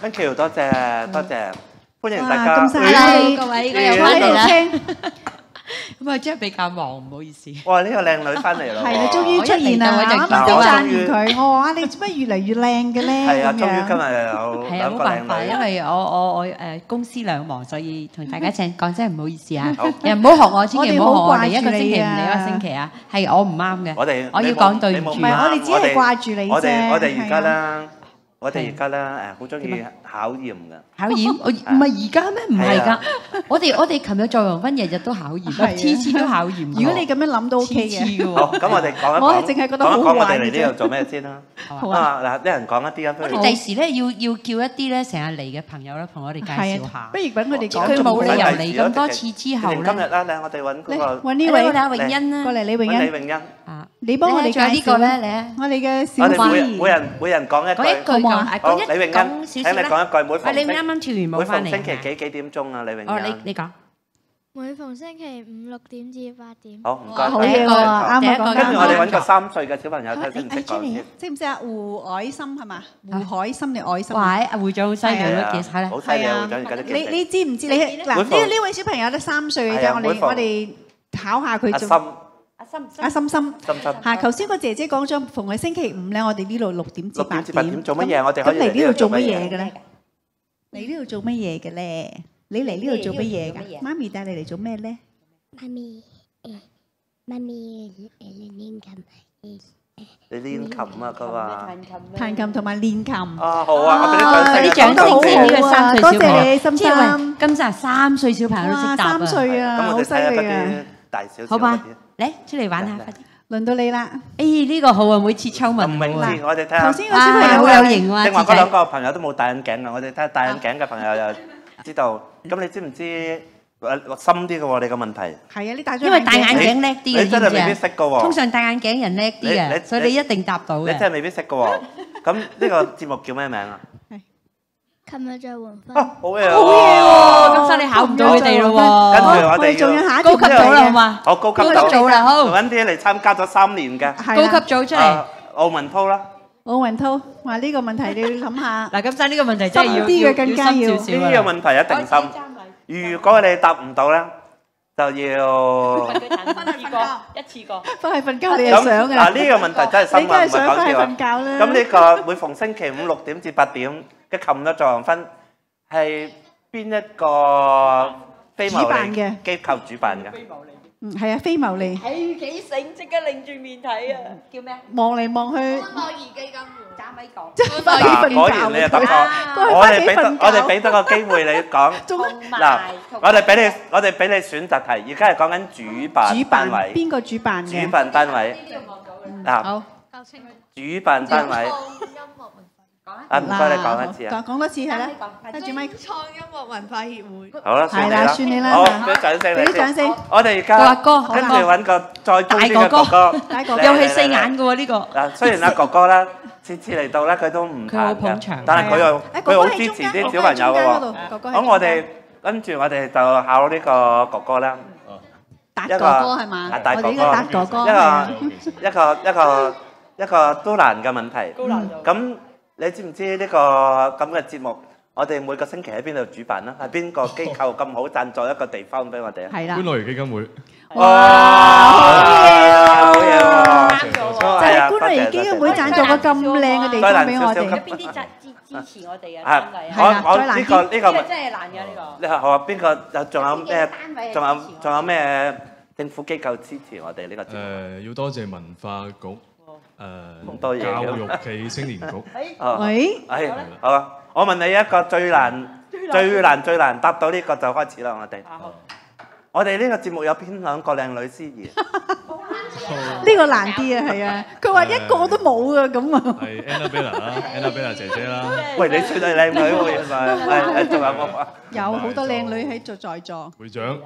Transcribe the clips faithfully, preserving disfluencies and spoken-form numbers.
Thank you， 多謝多謝，歡迎大家。 咁犀利， 各位，我又翻嚟啦。 咁啊，真係比較忙，唔好意思。 哇！呢個靚女翻嚟啦， 係啊，終於出現啦！啱啱都讚完佢，我話你做乜越嚟越靚嘅咧？ 係啊，終於今日有係啊，冇辦法，因為我我我誒公司兩忙，所以同大家請講真唔好意思啊！又唔好學我，千祈唔好學我哋一個星期唔嚟一個星期啊！係我唔啱嘅， 我哋我要講對唔住。 唔係，我哋只係掛住你啫。 我哋我哋而家咧。我哋而家咧誒好中意考驗㗎， 考驗我唔係而家咩？唔係㗎，我哋我哋琴日再黃昏日日都考驗，次次都考驗。 如果你咁樣諗都 OK 嘅。 好，咁我哋講一講， 我係淨係覺得好講我哋玩嚟呢度做咩先啦？好啊，嗱，一人講一啲啊。 我哋第時咧要要叫一啲咧成日嚟嘅朋友咧，同我哋介紹下。 不如揾佢哋講。 佢冇理由嚟咁多次之後咧。 今日啦，嚟我哋揾嗰個揾呢位阿永欣啦， 過嚟，李永欣。 李永欣。 啊，你幫我哋介紹呢個咧，你啊， 我哋嘅小花。我哋每兒。 每人每人講一句。 講一句講， 好，李永欣，請你講一句。每逢你啱啱跳完舞翻嚟。 每逢星期幾幾點鐘啊？李永欣。 哦，你你講。 每逢星期五六點至八點。 好，唔該。 好嘢喎，啱啊！ 跟住我哋揾個三歲嘅小朋友睇識唔識講先。 識唔識啊？胡海森係嘛？胡海森定海森？ 哇！阿會長好犀利咯，幾犀利。 好犀利啊！會長而家都你你知唔知？你嗱呢呢位小朋友得三歲嘅啫，我哋我哋考下佢做。阿心阿心心嚇，頭先個姐姐講咗，逢係星期五咧，我哋呢度六點至八點做乜嘢？我哋可以嚟呢度做乜嘢嘅咧？嚟呢度做乜嘢嘅咧？你嚟呢度做乜嘢㗎？媽咪帶你嚟做咩咧？ 媽咪誒，媽咪誒練琴誒。 你練琴啊？佢話彈琴同埋練琴。 啊好啊！我俾啲掌聲先，呢個三歲小朋友。 多謝你，心心。 今集三歲小朋友都識答啊！ 三歲啊，好犀利啊！ 大小小好吧，嚟出嚟玩下，快啲！ 輪到你啦！ 誒呢個好啊，每次抽問。 唔明字，我哋睇下。 頭先個小朋友好有型喎， 正話嗰兩個朋友都冇戴眼鏡啊！我哋睇下戴眼鏡嘅朋友又知道。咁你知唔知誒深啲嘅喎？你個問題。 係啊，你戴咗。 因為戴眼鏡叻啲啊， 你真係未必識嘅喎。 通常戴眼鏡人叻啲啊，所以你一定答到嘅。 你真係未必識嘅喎。咁呢個節目叫咩名啊？ 琴日在黃昏。 好嘢喎！ 好嘢喎！咁所以你考唔到佢哋咯喎。 跟住我哋仲要下一高級組啦，好嘛？ 好高級組啦，好。 揾啲嚟參加咗三年嘅高級組出嚟。 奧文濤啦。 奧文濤話呢個問題你要諗下。 嗱，咁真係呢個問題真係要啲嘅更加要。 呢個問題一定深。如果你答唔到咧，就要一次過，一次過。 翻去瞓覺你係想嘅。 嗱呢個問題真係深啊，唔係講笑啊。 你梗係想翻去瞓覺啦。 咁呢個每逢星期五六點至八點嘅琴日在黃昏係邊一個非牟利機構主辦嘅？ 嗯，係啊，非牟利。 係幾醒，即刻擰住面睇啊！叫咩？ 望嚟望去。 安樂兒基金會。 揸咪講。 嗱，果然你又答錯。我哋俾得我哋俾得個機會你講。嗱，我哋俾你我哋俾你選擇題，而家係講緊主辦單位。 邊個主辦嘅？ 主辦單位。嗱。 好。 主辦單位。啊，唔該你講一次啊！ 講多次係啦，跟住咪。 創音樂文化協會。 好啦， 係啦，算你啦。 好，俾啲掌聲你。 俾啲掌聲。 我哋而家跟住揾個再中啲嘅哥哥， 大哥哥， 又係四眼嘅喎呢個。 嗱，雖然阿哥哥咧次次嚟到咧，佢都唔彈嘅，但係佢又佢好支持啲小朋友嘅喎。咁我哋跟住我哋就考呢個哥哥啦。 達哥哥係嘛？ 我哋呢個達哥哥，一個一個一個一個都難嘅問題。咁你知唔知呢個咁嘅節目？我哋每個星期喺邊度主辦啦？係邊個機構咁好贊助一個地方俾我哋啊？ 係啦， 歡樂兒基金會。 哇！好嘢喎！ 就係歡樂兒基金會贊助個咁靚嘅地方俾我哋。 有邊啲支支持我哋啊？ 係我我呢個呢個真係難嘅呢個。 你係好啊？邊個有仲有咩？仲有仲有咩政府機構支持我哋呢個節目？ 誒，要多謝文化局。誒， 多嘢教育暨青年局。 喂， 係好啊！我問你一個最難、最難、最難答到呢個就開始啦！我哋，我哋呢個節目有邊兩個靚女司儀？ 呢個難啲啊，係啊！佢話一個都冇啊，咁啊。 係 Annabella 啦 ，Annabella 姐姐啦。 喂，你算係靚女喎，原來係係仲有冇啊？ 有好多靚女喺度在座。 會長。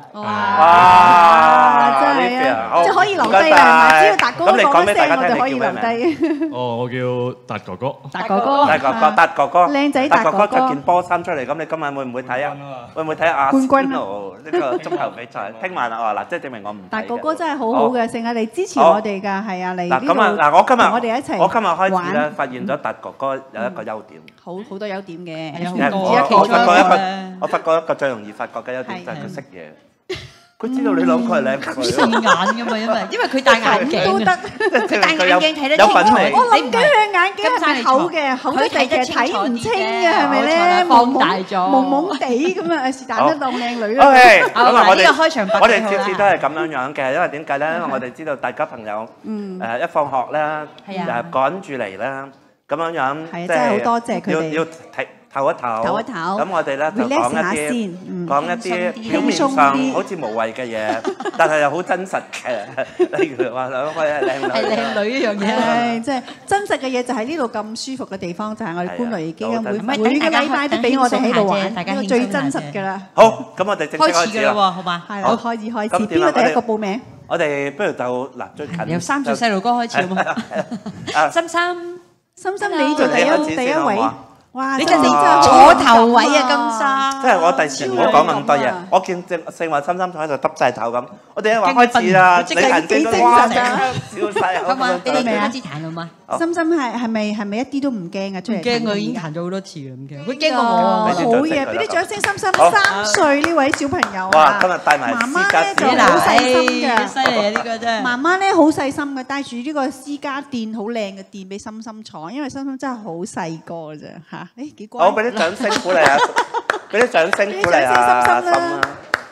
哇！真係啊，即係可以留低啊！只要達哥講一聲，我哋可以留低。 哦，我叫達哥哥。 達哥哥。 達哥哥，達哥哥。 靚仔達哥哥。 達哥哥着件波衫出嚟，咁你今晚會唔會睇啊？會唔會睇阿仙奴呢個足球比賽？聽晚啊，嗱，即係證明我唔睇。 達哥哥真係好好嘅，成日嚟支支持我哋㗎，係啊，嚟呢度嗱咁啊，嗱我今日同我哋一齊我今日開始咧， 玩發現咗達哥哥有一個優點。 好好多優點嘅， 有誒我好多啊我發覺一個嘅我發覺一個最容易發覺嘅優點就係佢識嘢。佢知道你兩個係靚女， 視眼㗎嘛，因為因為佢戴眼鏡都得， 佢戴眼鏡睇得有清楚。 品味。 我諗緊佢眼鏡係咪厚嘅？厚得嚟其實睇唔清嘅，係咪咧？ 放大咗， 朦朦地咁啊！是但都當靚女啦。 OK，咁啊，我呢個開場白哋我哋次次都係咁樣樣嘅，因為點解咧？因為我哋知道大家朋友誒一放學咧，誒趕住嚟啦，咁樣樣係啊，真係好多謝佢哋。 要要睇。唞一唞， 唞一唞。 咁我哋咧就講一啲講一啲表面上好似無謂嘅嘢，但係又好真實嘅。例如話兩位係靚女， 係靚女一樣嘢。 係即係真實嘅嘢，就係呢度咁舒服嘅地方，就係我哋觀雷基金會係每個禮拜都俾我哋喺度玩，呢個最真實㗎啦。 好，咁我哋正式開始啦， 好嘛？ 係啦，開始開始。邊個第一個報名？ 我哋不如就嗱最近由三歲細路哥開始好嘛？心心， 心心你做第一第一位。哇！ 你真係坐頭位啊，金生。 即係我第時唔好講咁多嘢。我見正正話心心坐喺度耷曬頭咁，我哋一話開始啦，你係幾精神啊？笑晒好嘛？你哋開始彈好嘛？ 心心係係咪係咪一啲都唔驚啊？出嚟驚我已經彈咗好多次啦，唔驚。佢驚過我。 好嘢！俾啲掌聲，心心三歲呢位小朋友啊！ 哇！今日帶埋媽媽咧就好細心嘅， 犀利啊！呢個真係。媽媽咧好細心嘅，帶住呢個私家墊好靚嘅墊俾心心坐，因為心心真係好細個啫嚇。誒幾乖！ 好，俾啲掌聲鼓勵下，俾啲掌聲鼓勵下心啊！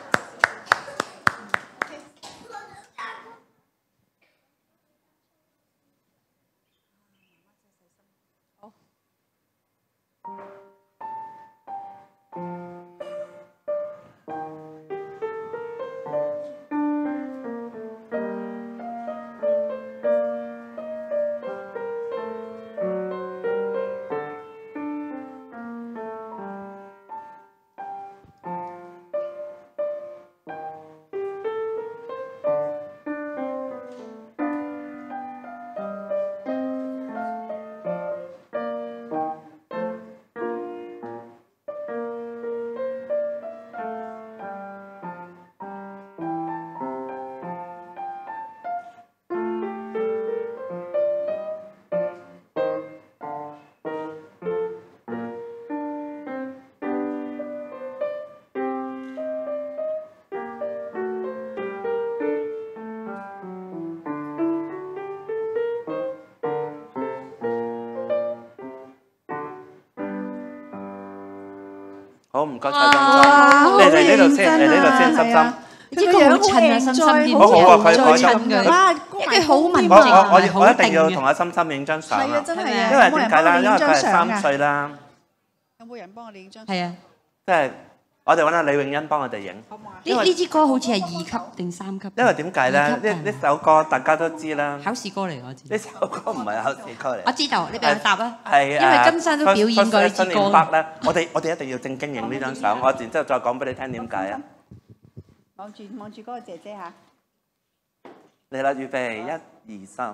好，唔該晒心心，你嚟呢度先，嚟呢度先，心心。 呢個好襯啊，心心， 好好啊，佢佢襯嘅， 哇， 佢好文靜， 我我我好一定要定同阿心心影張相係啊，真係啊， 因為點解咧？因為佢係三歲啦。 有冇人幫我哋影張？ 係啊， 即係我哋揾阿李永欣幫我哋影。 呢呢支歌好似係二級定三級？ 因為點解咧？呢呢首歌大家都知啦。 考試歌嚟我知。 呢首歌唔係考試歌嚟。 我知道，你俾我答啊。 係因為金生都表演過呢支歌。 咧，我哋我哋一定要正經影呢張相，我然之後再講俾你聽點解啊！ 望住望住嗰個姐姐嚇。 嚟啦，預備，一、二、三。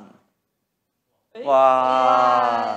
哇！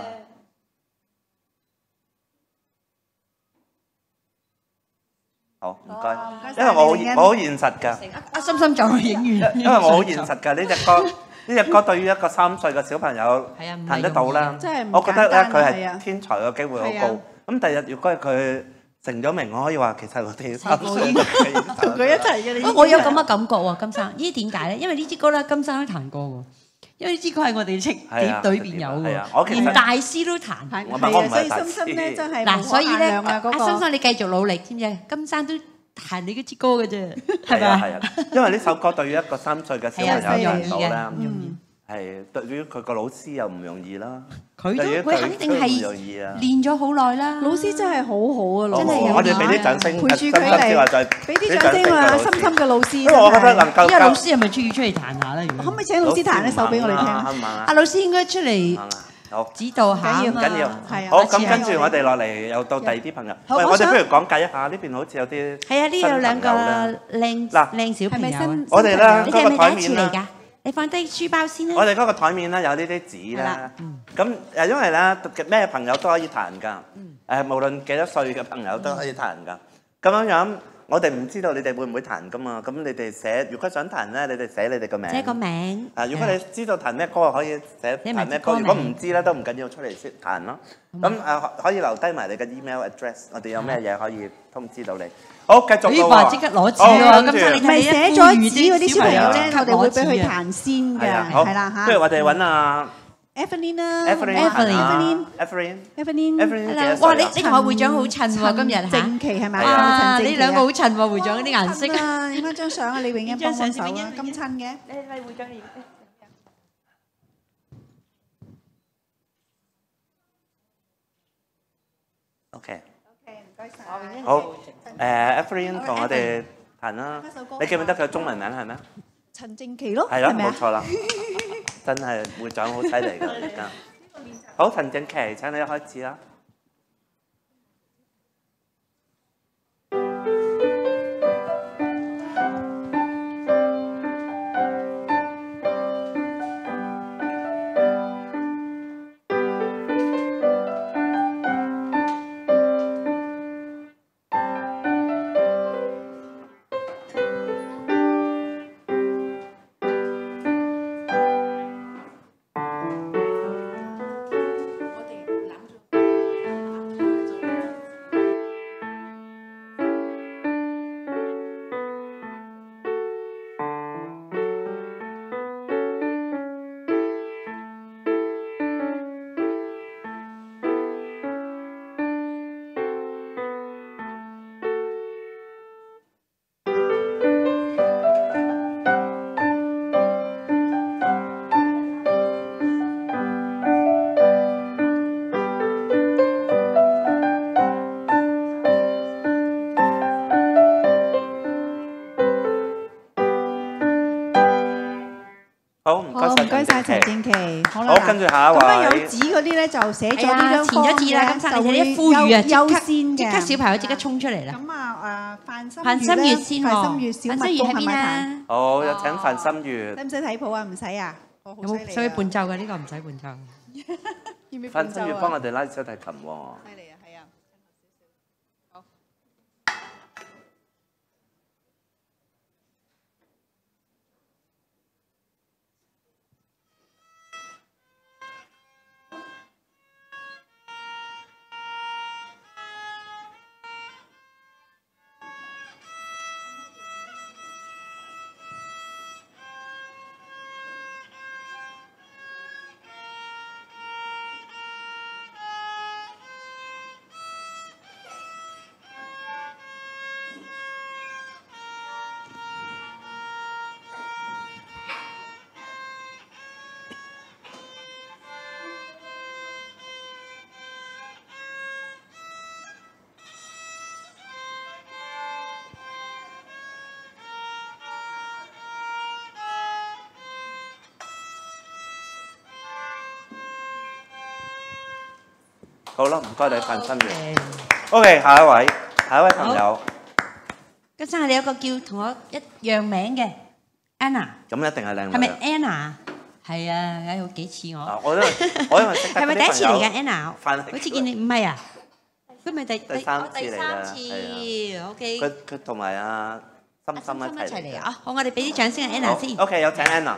好，唔該。因為我好我好現實㗎。 阿心心就去影完。 因為我好現實㗎，呢隻歌呢隻歌對於一個三歲嘅小朋友彈得到啦。我覺得咧佢係天才嘅機會好高。咁第日如果佢成咗名，我可以話其實我哋三歲同佢一齊嘅你。 我有咁嘅感覺喎，金生。呢點解咧？因為呢支歌咧，金生都彈過喎。因為呢支歌係我哋戚碟裏邊有喎，連大師都彈。 係啊，所以心心咧真係嗱，所以咧， 阿心心你繼續努力，知唔知？金生都彈你嗰支歌嘅啫，係咪啊？係啊，因為呢首歌對於一個三歲嘅小朋友彈到咧， 唔容易。 係對於佢個老師又唔容易啦。 佢都佢肯定係練咗好耐啦。 老師真係好好啊，老師。 我哋俾啲掌聲， 陪住佢嚟，俾啲掌聲啊！深深嘅老師。 因為我覺得能夠。 呢個老師係咪中意出嚟彈下咧？ 可唔可以請老師彈一首俾我哋聽？ 阿老師應該出嚟指導下啊嘛。 緊要緊要。好，咁跟住我哋落嚟又到第二啲朋友。喂，我哋不如講解一下呢邊好似有啲。 係啊，呢有兩個靚靚小朋友。 我哋咧你哋係咪第一次嚟㗎？你放低書包先啦。 我哋嗰個台面咧有呢啲紙啦，咁誒因為咧咩朋友都可以彈㗎，誒無論幾多歲嘅朋友都可以彈㗎。咁樣樣我哋唔知道你哋會唔會彈噶嘛，咁你哋寫，如果想彈咧，你哋寫你哋個名。 寫個名。 啊，如果你知道彈咩歌，可以寫彈咩歌。如果唔知咧，都唔緊要，出嚟先彈咯。咁誒可以留低埋你嘅 email address， 我哋有咩嘢可以通知到你。好，繼續咯喎。 即刻攞紙喎，今次唔係寫咗紙嗰啲小朋友咧，我哋會俾佢彈先嘅，係啦嚇。 不如我哋揾阿 Evelyn 啦 ，Evelyn，Evelyn，Evelyn，Evelyn， 哇！你你同我會長好襯喎，今日嚇。 正奇係咪？ 哇！呢兩個好襯喎，會長嗰啲顏色。 影翻張相啊，李永欣幫幫手啊，咁襯嘅。 你你會長你。 OK。 OK，唔該晒。 好，誒 Evelyn 同我哋彈啦。你記唔記得佢中文名係咩？ 陳正奇咯。 係咯，冇錯啦。真係會長好犀利㗎，而家。好，陳正奇，請你開始啦。好，唔該晒，唔該晒陳正奇。好啦，好，跟住下一位。咁啊有紙嗰啲咧就寫咗呢張填咗字啦，咁就會一呼籲啊， 優先嘅， 即刻小朋友即刻衝出嚟啦。 咁啊誒范心范心月先喎， 范心月小蜜蜂係咪彈？ 好，有請范心月。 使唔使睇譜啊？唔使啊。 有冇需要伴奏嘅？呢個唔使伴奏。 要唔要伴奏啊？ 范心月幫我哋拉小提琴喎。 犀利啊，係啊。好。 好啦，唔該你范心月。OK， 下一位，下一位朋友。 今生你有個叫同我一樣名嘅 Anna。 咁一定係靚女。 係咪 Anna？係啊，有幾似我。 我因為我因為識得啲朋友。 係咪第一次嚟㗎 Anna？ 好似見你唔係啊？佢咪第第三次嚟啦。 係啊。OK。 佢佢同埋阿心心一齊嚟㗎。好，我哋俾啲掌聲 Anna 先。 OK， 有請 Anna。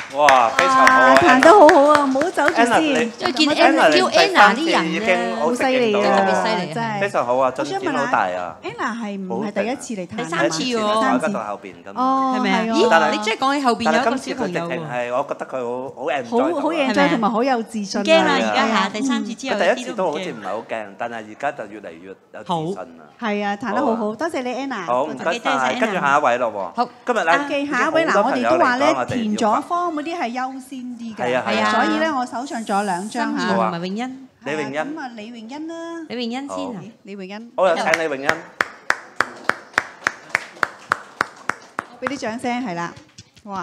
哇，非常好啊！ 彈得好好啊，唔好走住先。 因為見 Anna 叫 Anna 啲人咧， 好犀利啊， 特別犀利， 真係。 非常好啊，進展好大啊 ！Anna 係唔係第一次嚟彈？ 第三次喎， 我喺度後邊咁。 哦， 係咪啊？咦，你即係講起後邊有一個小朋友喎。 係，我覺得佢好好 enjoy， 好好 enjoy 同埋好有自信。 驚啦！而家嚇第三次之後， 第一次都好似唔係好驚，但係而家就越嚟越有自信啦。 係啊，彈得好好，多謝你 Anna。 好，唔該晒，跟住下一位咯喎。 好， 今日咧， 記下一位嗱，我哋都話咧填咗方嗰啲係優先啲嘅， 係啊係啊， 所以咧我手上仲有兩張嚇。 同埋詠欣， 李詠欣。 咁啊，李詠欣啦， 李詠欣先啊， 李詠欣。 好，有請李詠欣。 俾啲掌聲係啦，哇！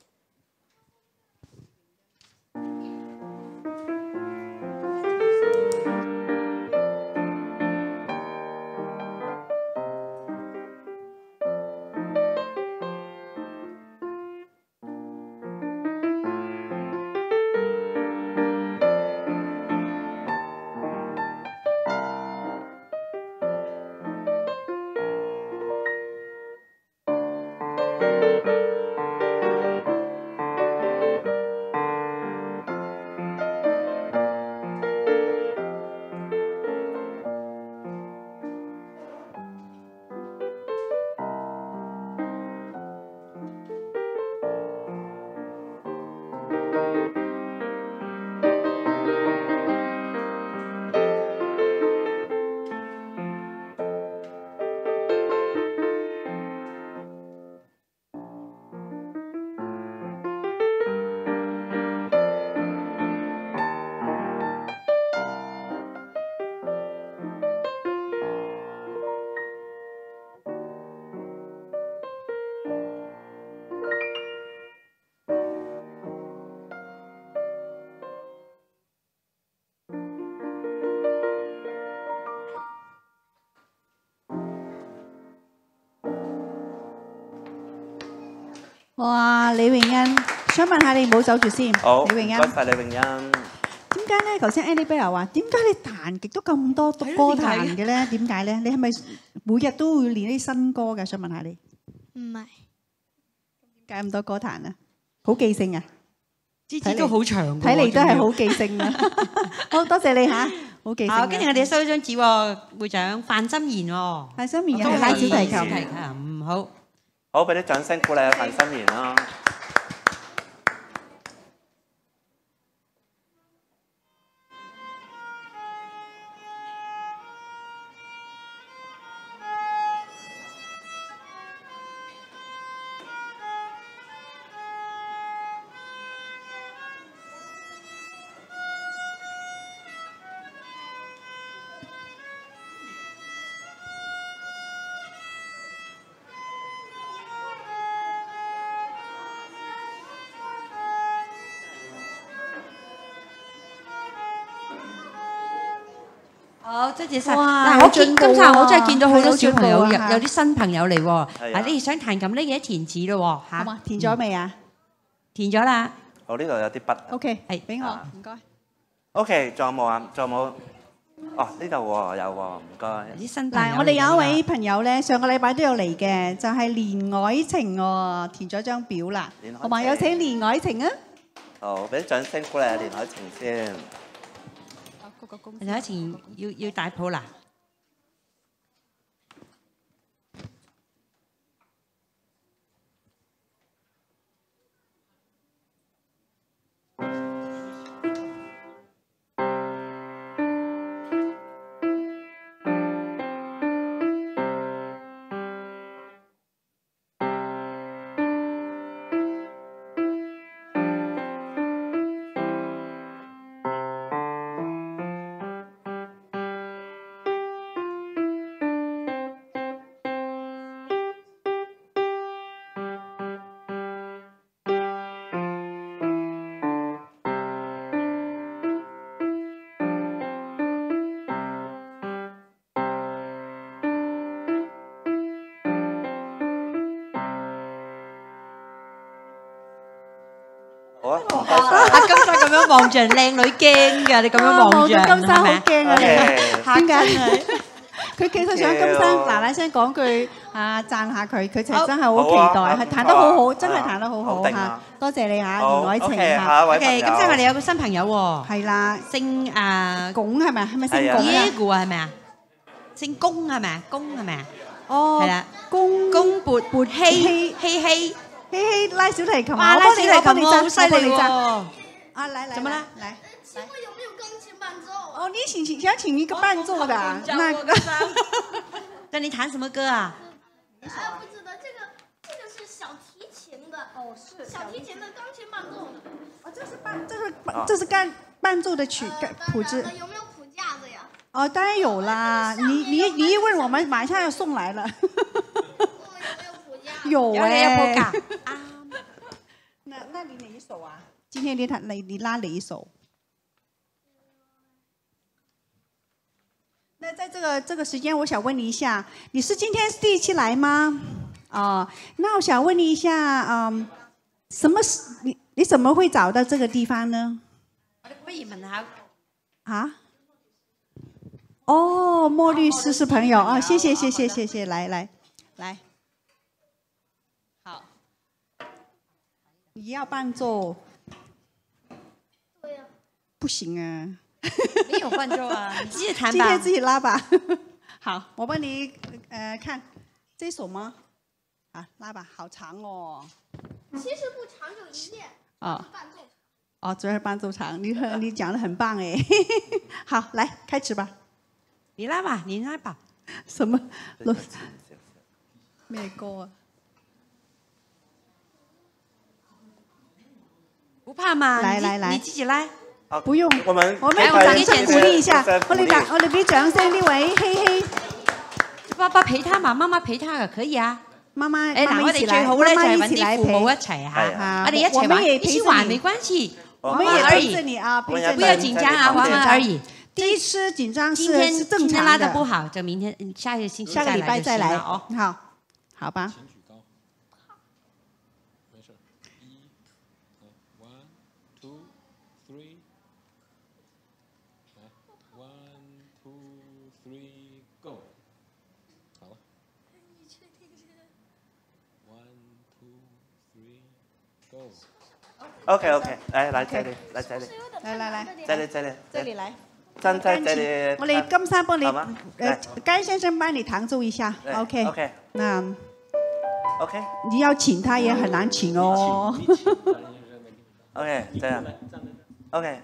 哇，李詠欣，想問下你唔好走住先。 好， 李詠欣， 唔該曬李詠欣。 點解咧？頭先 Annabella 話點解你彈極都咁多歌彈嘅咧？點解咧？你係咪每日都會練啲新歌㗎？想問下你。 唔係。 點解咁多歌彈啊？好記性啊！ 支支都好長。 睇嚟都係好記性啊！好多謝你嚇，好記性。 好，跟住我哋收張紙喎，會長范心妍喎。 范心妍又係拉小提琴。 嗯，好。 好，俾啲掌聲鼓勵下范心妍啦。 好，多謝曬。嗱，我見今集我真係見到好多小朋友，有有啲新朋友嚟喎。啊，你哋想彈琴呢嘅填紙咯喎，嚇。 好嘛，填咗未啊？ 填咗啦。 我呢度有啲筆。 OK， 係俾我，唔該。 OK，仲有冇啊？仲有冇？哦，呢度喎有喎，唔該。 啲新朋友。 嗱，我哋有一位朋友咧，上個禮拜都有嚟嘅，就係連愛情喎，填咗張表啦。好嘛，有請連愛情啊！ 好，俾啲掌聲鼓勵下連愛情先。 連愛情要要大譜啦。阿金生咁樣望住人，靚女驚㗎，你咁樣望住人， 金生好驚啊！ 嚇緊佢， 佢其實想金生嗱嗱聲講句誒啊，讚下佢，佢就真係好期待，係彈得好好，真係彈得好好嚇。多謝你嚇，袁偉晴嚇。 OK，咁即係我哋有個新朋友喎。 係啦， 姓啊龔係咪？係咪姓龔啊？ 耶古啊係咪啊？姓公係咪啊？公係咪啊？ 哦， 係啦， 公公撥撥希希希。 希希拉小提琴， 哇！拉小提琴好犀利喎！ 啊，來來， 怎麼啦？ 來， 請問有沒有鋼琴伴奏？ 哦，你請想請一個伴奏的，那個。 那你彈什麼歌啊？ 哎，不知道，這個這個是小提琴的，哦，是小提琴的鋼琴伴奏的。 哦，這是伴，這是伴，這是幹伴奏的曲譜子。 有沒有譜架子呀？ 哦，當然有啦，你你你一問，我們馬上要送來了。有哎，啊，那那你哪一首啊？今天你彈你你拉哪一首？那在這個這個時間，我想問你一下，你是今天是第一期來嗎？啊、哦，那我想問你一下，嗯，什麼是你你怎麼會找到這個地方呢？ 我哋不如問下啊？哦，莫律師是朋友啊、哦，謝謝謝謝謝謝，來來來。你要伴奏？ 對呀。 不行啊。 沒有伴奏啊，你自己彈吧。 今天自己拉吧。好，我幫你呃看這首嗎？啊，拉吧，好長哦。 其實不長，就一頁。 哦。 伴奏。 哦，主要是伴奏長，你很你講得很棒哎。好，來開始吧。 你拉吧，你拉吧。 什麼？咩歌啊？ 不怕嘛， 來來來， 你自己來。 不用，我們我們掌聲鼓勵一下，我哋掌我哋俾掌聲呢位希希。 爸爸陪他嘛，媽媽陪他嘅可以啊。 媽媽， 誒嗱，我哋最好咧就係揾啲父母一齊嚇，我哋一齊玩，一起玩沒關係， 我們也陪着你啊， 不要緊張啊，玩玩而已。 第一次緊張是今天是正常的。 今天拉得不好，就明天下個星期下個禮拜再來哦。 好，好吧。 OK OK，來來這裡，來這裡， 來來來， 這裡這裡， 這裡來， 站在這裡。 我哋金山幫你，誒，甘先生幫你彈奏一下 ，OK。 OK。 那 OK。 你要請他也很難請哦。 OK，這樣。OK。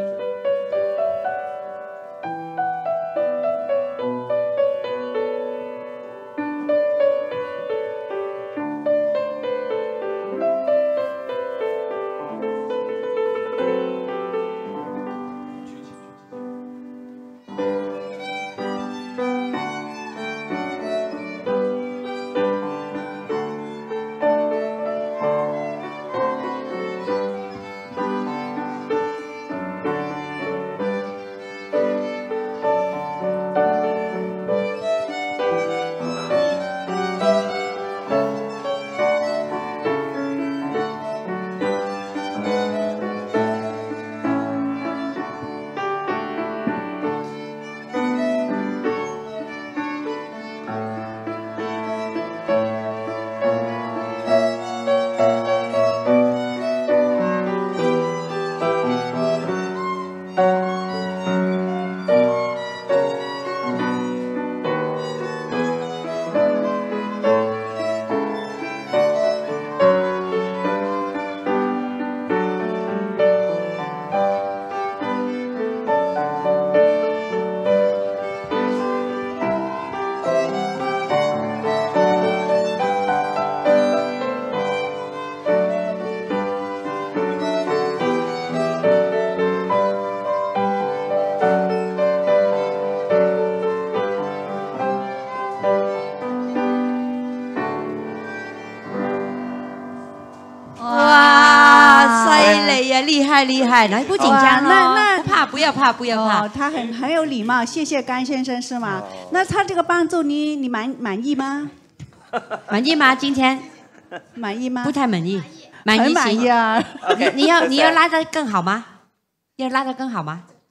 厲害厲害，來不緊張那那不怕，不要怕，不要怕。 他很很有禮貌，謝謝甘先生，是嗎？那他這個伴奏你你滿滿意嗎？ 滿意嗎？今天滿意嗎？ 不太滿意，滿意很滿意啊！ 你你要你要拉得更好嗎？要拉得更好嗎？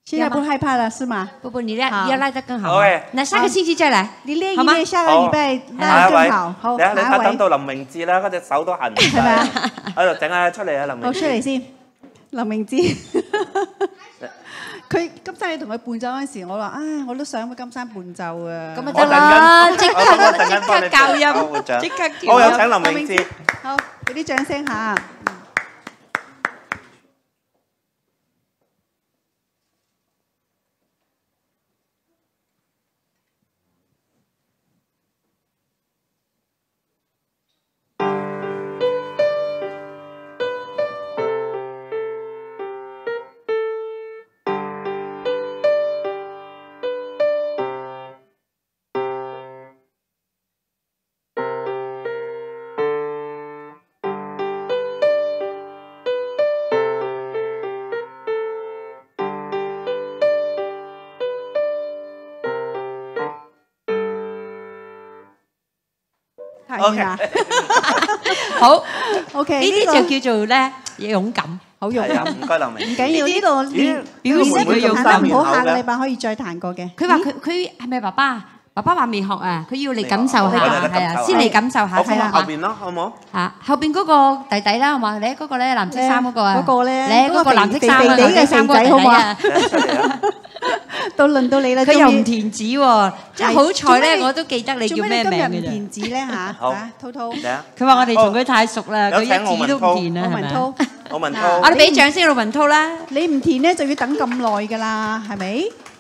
现在不害怕了是吗？ 不不，你要要拉得更好。 OK， 那下個星期再嚟， 你練一練，下個禮拜拉得更好。好， 你你睇等到林明智啦，嗰隻手都痕。係咪啊？喺度整下出嚟啊，林明智。 好出嚟先，林明智。佢金山你同佢伴奏嗰陣時，我話：唉，我都想金山伴奏啊。咁咪得啦，即刻即刻教音，即刻調。 好，有請林明智。 好，俾啲掌聲下。 OK， 好 ，OK， 呢啲就叫做咧勇敢， 好勇敢。 唔該，林明。 唔緊要，呢度練表現佢勇敢。唔好，下個禮拜可以再彈過嘅。 佢話佢佢係咪爸爸？爸爸話未學啊，佢要嚟感受下，係啊，先嚟感受下，係啦。 後邊咯，好唔好？ 嚇，後邊嗰個弟弟啦，好嘛？你嗰個咧藍色衫嗰個啊， 嗰個咧， 你嗰個藍色衫啊， 嘅衫仔好嘛？ 出嚟啊！ 到輪到你啦， 佢又唔填紙喎，即係好彩咧，我都記得你叫咩名嘅啫。 做咩今日唔填紙咧嚇？嚇，滔滔。 佢話我哋同佢太熟啦，佢一紙都唔填啦，係咪？ 奧文滔， 奧文滔， 我哋俾掌聲奧文滔啦。 你唔填咧就要等咁耐㗎啦，係咪？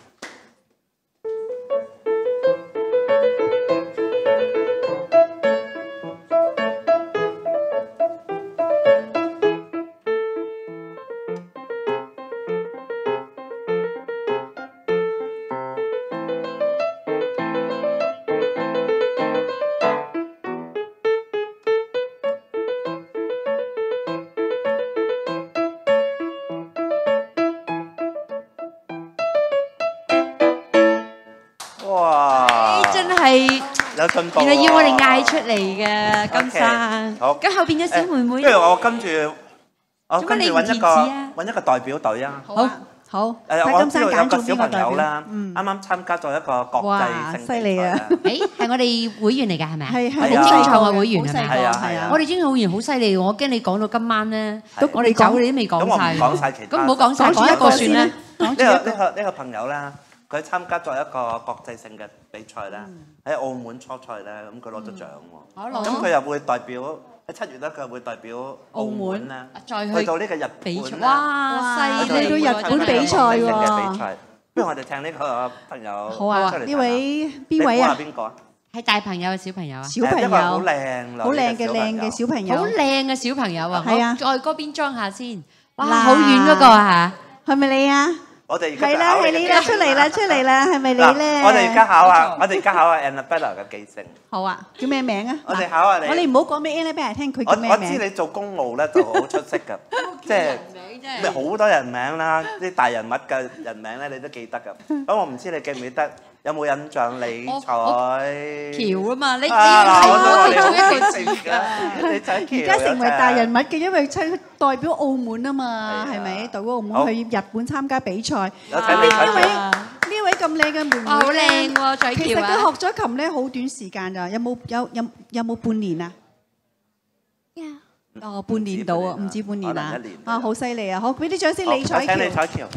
有進步。 原來要我哋嗌出嚟嘅，金山。 好。 咁後邊嘅小妹妹。 不如我跟住，我跟住揾一個揾一個代表隊啊。 好。好。 誒，我知道有個小朋友啦，啱啱參加咗一個國際性比賽。 犀利啊！ 誒，係我哋會員嚟㗎，係咪啊？ 係係。 好精創嘅會員係咪？ 係啊係啊。 我哋精創會員好犀利，我驚你講到今晚咧，我哋走你都未講晒。 咁我唔講晒其他。 咁唔好講晒，講一個算啦。 呢個呢個呢個朋友啦。佢參加咗一個國際性嘅比賽咧，喺澳門初賽咧，咁佢攞咗獎喎。咁佢又會代表喺七月咧，佢又會代表澳門咧，去到呢個日本咧， 哇！犀利， 去到日本比賽喎。 不如我哋聽呢個朋友好啊！呢位邊位啊？ 邊個啊？ 係大朋友嘅小朋友啊？ 小朋友， 好靚， 好靚嘅靚嘅小朋友， 好靚嘅小朋友啊！ 係啊， 再嗰邊裝下先。哇！好遠嗰個啊嚇，係咪你啊？ 我哋而家係啦，係你啦，出嚟啦，出嚟啦，係咪你咧？ 我哋而家考下，我哋而家考下 Annabella 嘅記性。 好啊，叫咩名啊？ 我哋考下你。 我哋唔好講俾 Annabella 聽，佢叫咩名？ 我知你做公務咧就好出色㗎，即係咩好多人名啦，啲大人物嘅人名咧你都記得㗎。咁我唔知你記唔記得？有冇印象理財？ 橋啊嘛，你你要係我其中一個字㗎。 你仔橋。 而家成為大人物嘅，因為佢代表澳門啊嘛，係咪？代表澳門去日本參加比賽。 有請你呢位呢位咁靚嘅妹妹， 好靚喎，仔橋啊！ 其實佢學咗琴咧好短時間咋，有冇有有有冇半年啊？ 有。 哦，半年到啊，唔止半年啊！啊，好犀利啊！好，俾啲掌聲，李彩橋。 請李彩橋。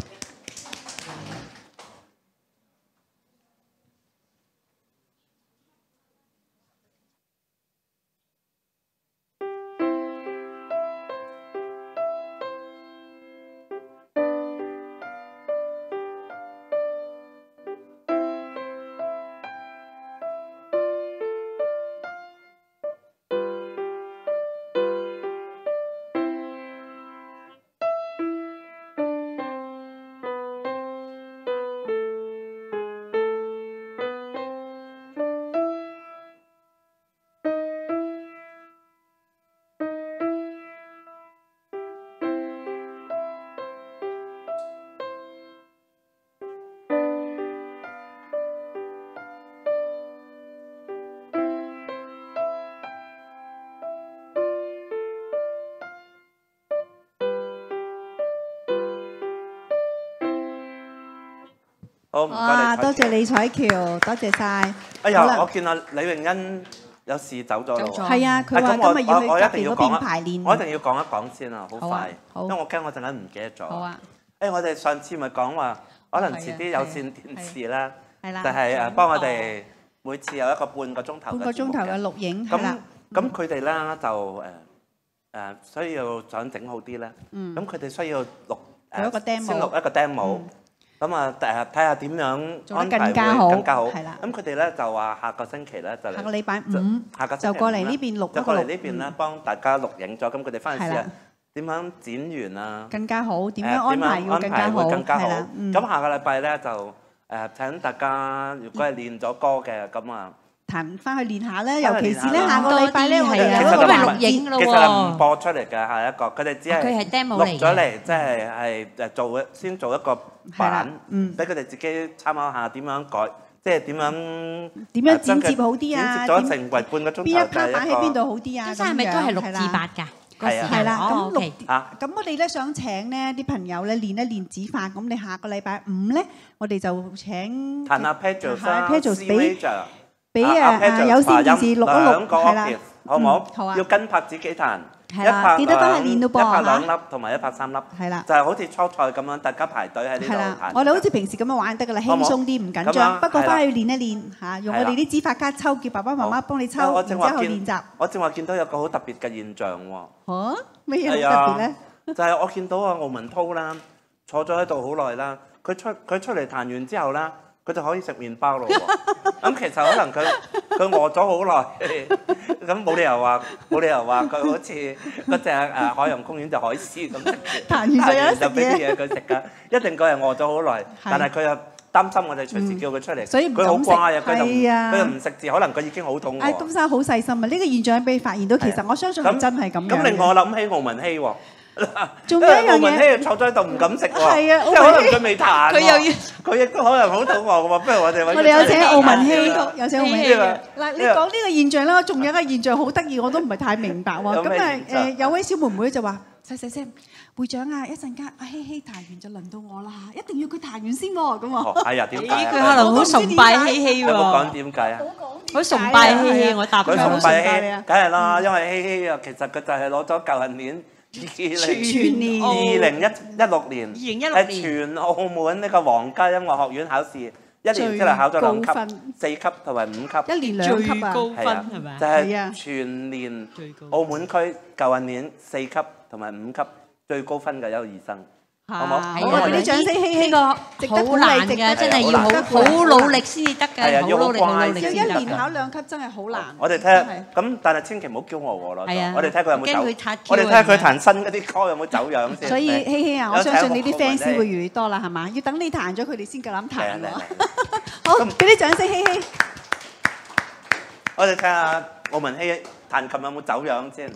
好，唔該哇， 你。 多謝李彩橋，多謝晒。 哎呀，我見阿李詠欣有事走咗咯。 係啊，佢話今日要去隔離嗰邊排練。 我一定要講一講先啊，好快， 好因為我驚我陣間唔記得咗。 好啊。 誒，我哋上次咪講話，可能遲啲有線電視啦， 係啦， 就係誒幫我哋每次有一個半個鐘頭半個鐘頭嘅錄影。 咁咁佢哋咧就誒誒需要想整好啲咧，咁佢哋需要錄誒先錄一個 demo。咁啊誒睇下點樣安排會更加好。係啦。咁佢哋咧就話下個星期咧就嚟。 下個禮拜五。下個就過嚟呢邊錄一個錄。 就過嚟呢邊咧幫大家錄影咗，咁佢哋翻去試下點樣剪完啊。 更加好，點樣安排要更加好。 更加好。 咁下個禮拜咧就誒請大家，如果係練咗歌嘅咁啊。彈翻去練下咧，尤其是咧下個禮拜咧，我哋有因為錄影咯喎。 其實係唔播出嚟嘅，係一個佢哋只係佢係 demo 嚟嘅， 錄咗嚟，即係係誒做先做一個版，俾佢哋自己參考下點樣改，即係點樣點樣剪接好啲啊？ 剪接咗成為半個鐘頭嘅一個。邊一 part 擺喺邊度好啲啊？ 先生係咪都係六至八㗎？ 係啊， 係啦，咁六啊， 咁我哋咧想請呢啲朋友咧練一練指法，咁你下個禮拜五咧，我哋就請彈下 Pedro 啦 ，Pedro 俾。俾誒有線電視錄一錄，係啦， 好唔好？ 好啊！ 要跟拍子幾彈， 係啦，記得都係練到噃嚇。 一拍兩粒同埋一拍三粒，係啦，就係好似初賽咁樣，大家排隊喺呢度彈。 我哋好似平時咁樣玩得㗎啦，輕鬆啲，唔緊張。不過翻去練一練嚇，用我哋啲指法卡抽，叫爸爸媽媽幫你抽，然之後練習。 我正話見到有個好特別嘅現象喎。 嚇？咩嘢好特別咧？ 就係我見到阿奧文濤啦，坐咗喺度好耐啦，佢出佢出嚟彈完之後啦。佢就可以食麵包咯喎，咁其實可能佢佢餓咗好耐，咁冇理由話冇理由話佢好似嗰隻誒海洋公園隻海獅咁食， 彈完就有就俾啲嘢佢食㗎，一定佢係餓咗好耐，但係佢又擔心我哋隨時叫佢出嚟， 所以佢好乖啊，佢就佢又唔食字，可能佢已經好肚餓。 誒，東生好細心啊！呢個現象俾你發現到，其實我相信係真係咁樣。 咁令我諗起奧文希喎。 仲有一樣嘢， 奧文希坐咗喺度唔敢食喎， 係啊， 即係可能佢未彈， 佢又要， 佢亦都可能好肚餓嘅喎。不如我哋揾我哋有請奧文希，有請奧文希。 嗱， 你講呢個現象啦，仲有一個現象好得意，我都唔係太明白喎。咁啊誒，有位小妹妹就話細細聲，會長啊，一陣間阿希希彈完就輪到我啦，一定要佢彈完先喎。咁啊， 係啊，點解？ 佢可能好崇拜希希喎。 有冇講點解啊？ 好崇拜希希，我答佢。 佢崇拜希希，梗係啦，因為希希啊，其實佢就係攞咗舊年。 全年二零一一六年， 二零一六年係全澳門呢個皇家音樂學院考試，一年之內考咗兩級、四級同埋五級， 一年兩級啊， 高分係咪？ 就係全年澳門區舊年四級同埋五級最高分嘅優異生。好冇？ 好，俾啲掌聲，希希個好難㗎，真係要好好努力先至得㗎，好努力好努力先得。 要一年考兩級真係好難。 我哋睇下，咁但係千祈唔好驕傲喎咯。 係啊， 我哋睇下佢有冇走。我哋睇下佢彈新嗰啲歌有冇走樣先。 所以希希啊，我相信你啲 fans 會越嚟越多啦，係嘛？要等你彈咗佢哋先夠膽彈喎。好，俾啲掌聲，希希。 我哋睇下奧文希彈琴有冇走樣先。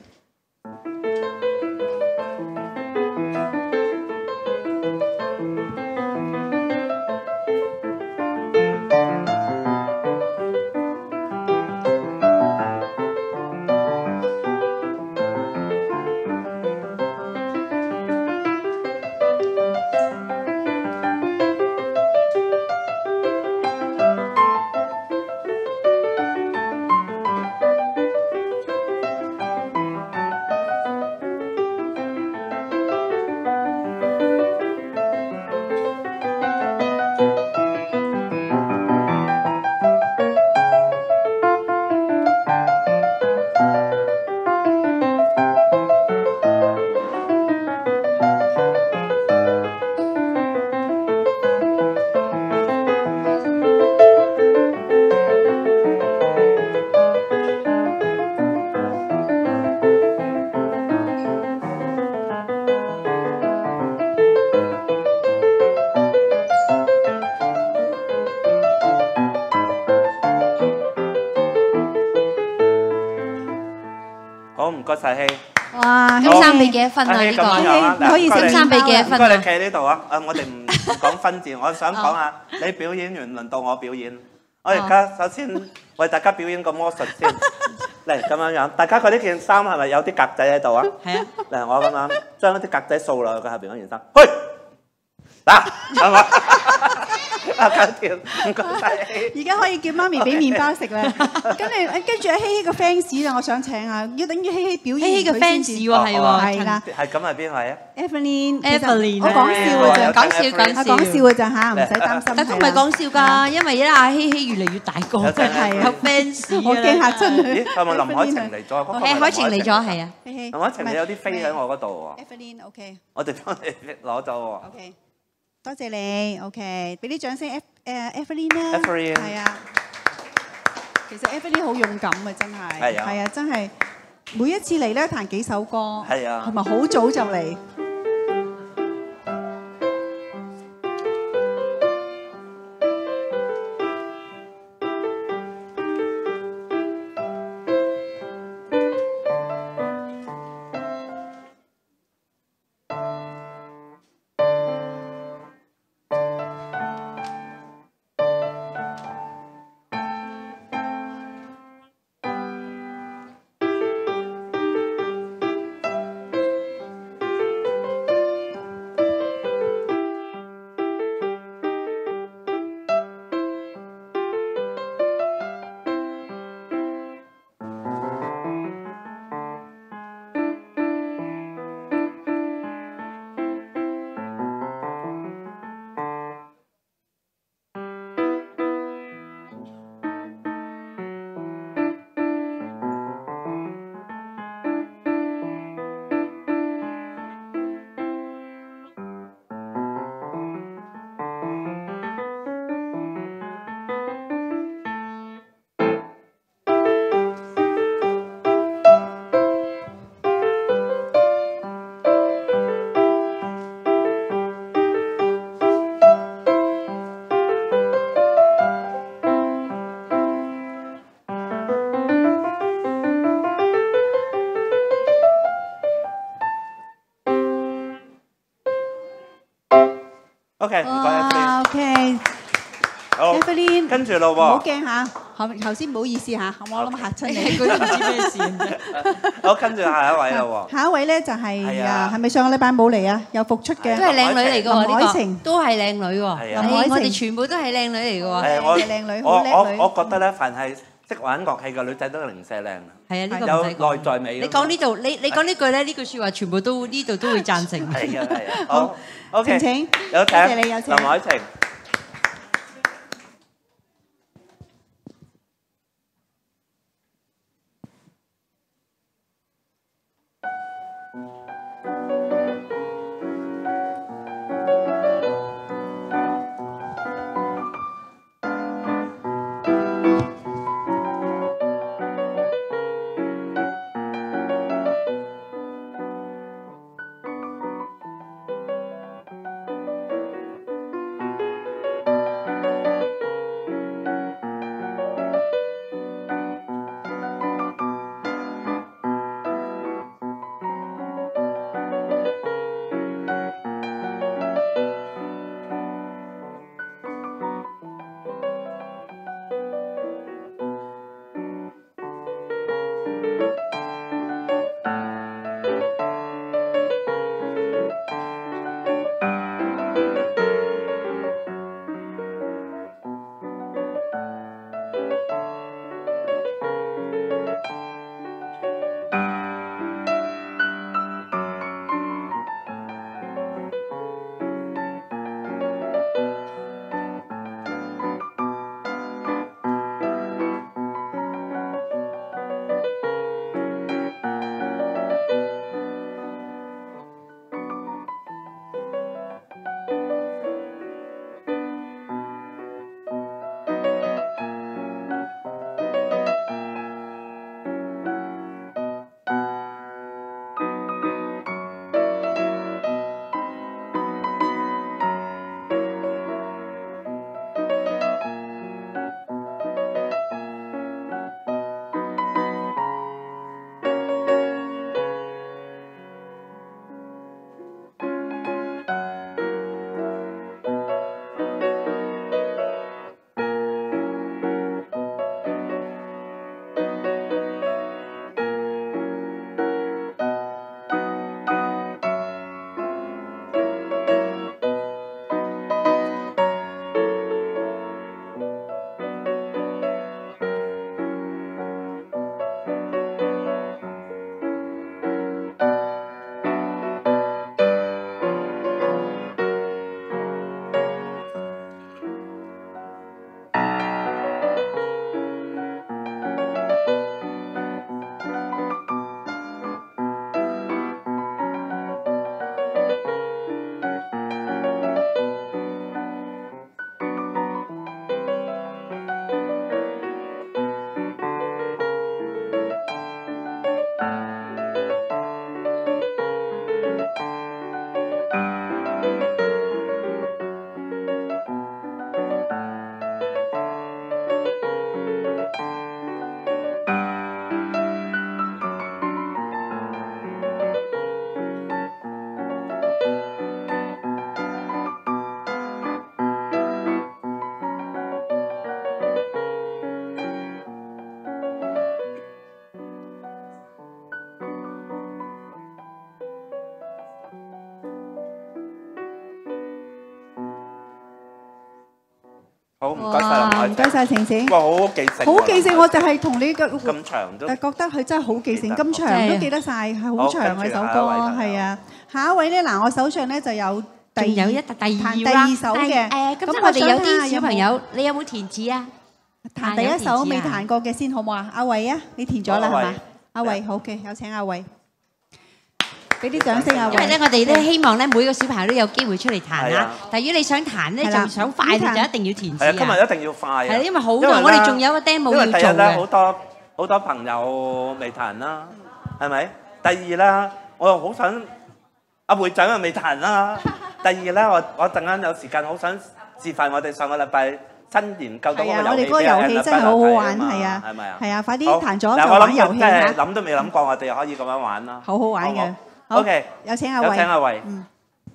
唔該曬希。 哇！金生俾幾多分啊？呢個唔可以金生俾幾多分啊？ 唔該你企喺呢度啊！誒，我哋唔講分字，我想講下你表演完，輪到我表演。我而家首先為大家表演個魔術先。嚟咁樣樣，大家佢呢件衫係咪有啲格仔喺度啊？ 係啊。 嚟我咁樣將一啲格仔掃落去佢下邊嗰件衫，去。 嗱，係嘛？啊，搞掂，唔該晒。 而家可以叫媽咪俾麵包食啦。跟住跟住阿希希個 fans 啊，我想請啊，要等於希希表演希希嘅 fans 喎，係喎， 係啦。 係咁係邊位啊 ？Evelyn，Evelyn， 我講笑嘅啫， 講笑講笑， 講笑嘅咋嚇，唔使擔心。 但都唔係講笑㗎，因為咧阿希希越嚟越大個，係有 fans， 我驚嚇親佢。 咦，係咪林海晴嚟咗？ 係海晴嚟咗，係啊。 林海晴你有啲飛喺我嗰度喎。 Evelyn，OK。 我哋幫你攞咗喎。 OK。多謝你 ，OK，俾啲掌聲 F 誒 Evelyn 啦， Evelyn 係啊，其實 Evelyn 好勇敢啊，真係， 係啊， 係啊，真係每一次嚟咧彈幾首歌， 係啊， 同埋好早就嚟。 OK，唔該 Evelyn。 OK。 好 Evelyn， 跟住咯喎。 唔好驚嚇，後頭先唔好意思嚇，我諗嚇親你。 佢都唔知咩事。 好，跟住下一位啦喎。 下一位咧就係啊，係咪上個禮拜冇嚟啊？又復出嘅。 都係靚女嚟㗎喎， 林海晴都係靚女喎。 係啊。 林海晴，我哋全部都係靚女嚟㗎喎。 誒，我靚女， 我好叻女。 我我覺得咧，凡係識玩樂器嘅女仔都零舍靚啊。 係啊，呢個有唔使講。 內在美。 你講呢度，你你講呢句咧，呢句説話全部都呢度都會贊成。 係啊係啊。好，OK。 晴晴， 有請。 多謝你，有請。 林海晴。 唔該晒林海。 唔該晒晴晴。 哇，好記性。 好記性，我就係同你嘅咁長都。 誒覺得佢真係好記性，咁長都記得晒，係好長嘅首歌，係啊。下一位咧，嗱，我手上咧就有第有一第二第二首嘅。 誒，咁我哋有啲小朋友，你有冇填詞啊？ 彈第一首未彈過嘅先好唔好啊？阿偉啊，你填咗啦係嘛？阿偉好嘅，有請阿偉。俾啲掌聲啊！ 因為咧，我哋咧希望咧每個小朋友都有機會出嚟彈啊。但係如果你想彈咧，就想快，你就一定要填詞啊。 係啊，今日一定要快啊！ 係啊，因為好多我哋仲有個 demo 要做嘅。因為第一咧， 好多好多朋友未彈啦，係咪？第二啦，我又好想阿會長又未彈啦。第二咧，我我陣間有時間，好想示範我哋上個禮拜新研究到嗰個遊戲。係啊，我哋嗰個遊戲真係好好玩，係啊，係咪啊？係啊，快啲彈咗就玩遊戲啦！ 諗都未諗過，我哋可以咁樣玩啦。 好好玩嘅。 OK， 有請阿偉。 有請阿偉。 嗯。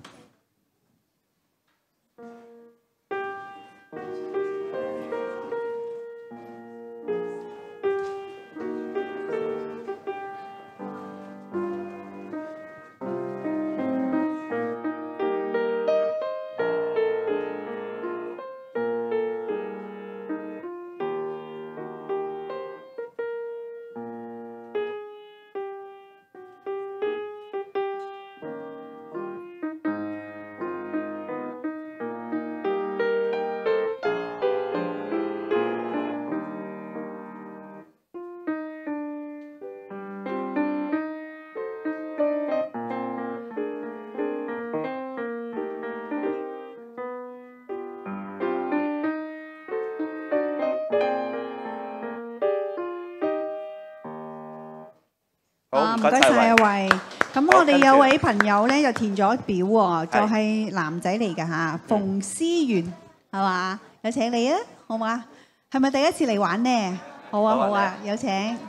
唔該晒阿慧，咁我哋有位朋友咧就填咗表喎，就係男仔嚟㗎嚇，馮思源係嘛？有請你啊，好唔好啊？係咪第一次嚟玩呢？好啊好啊，有請。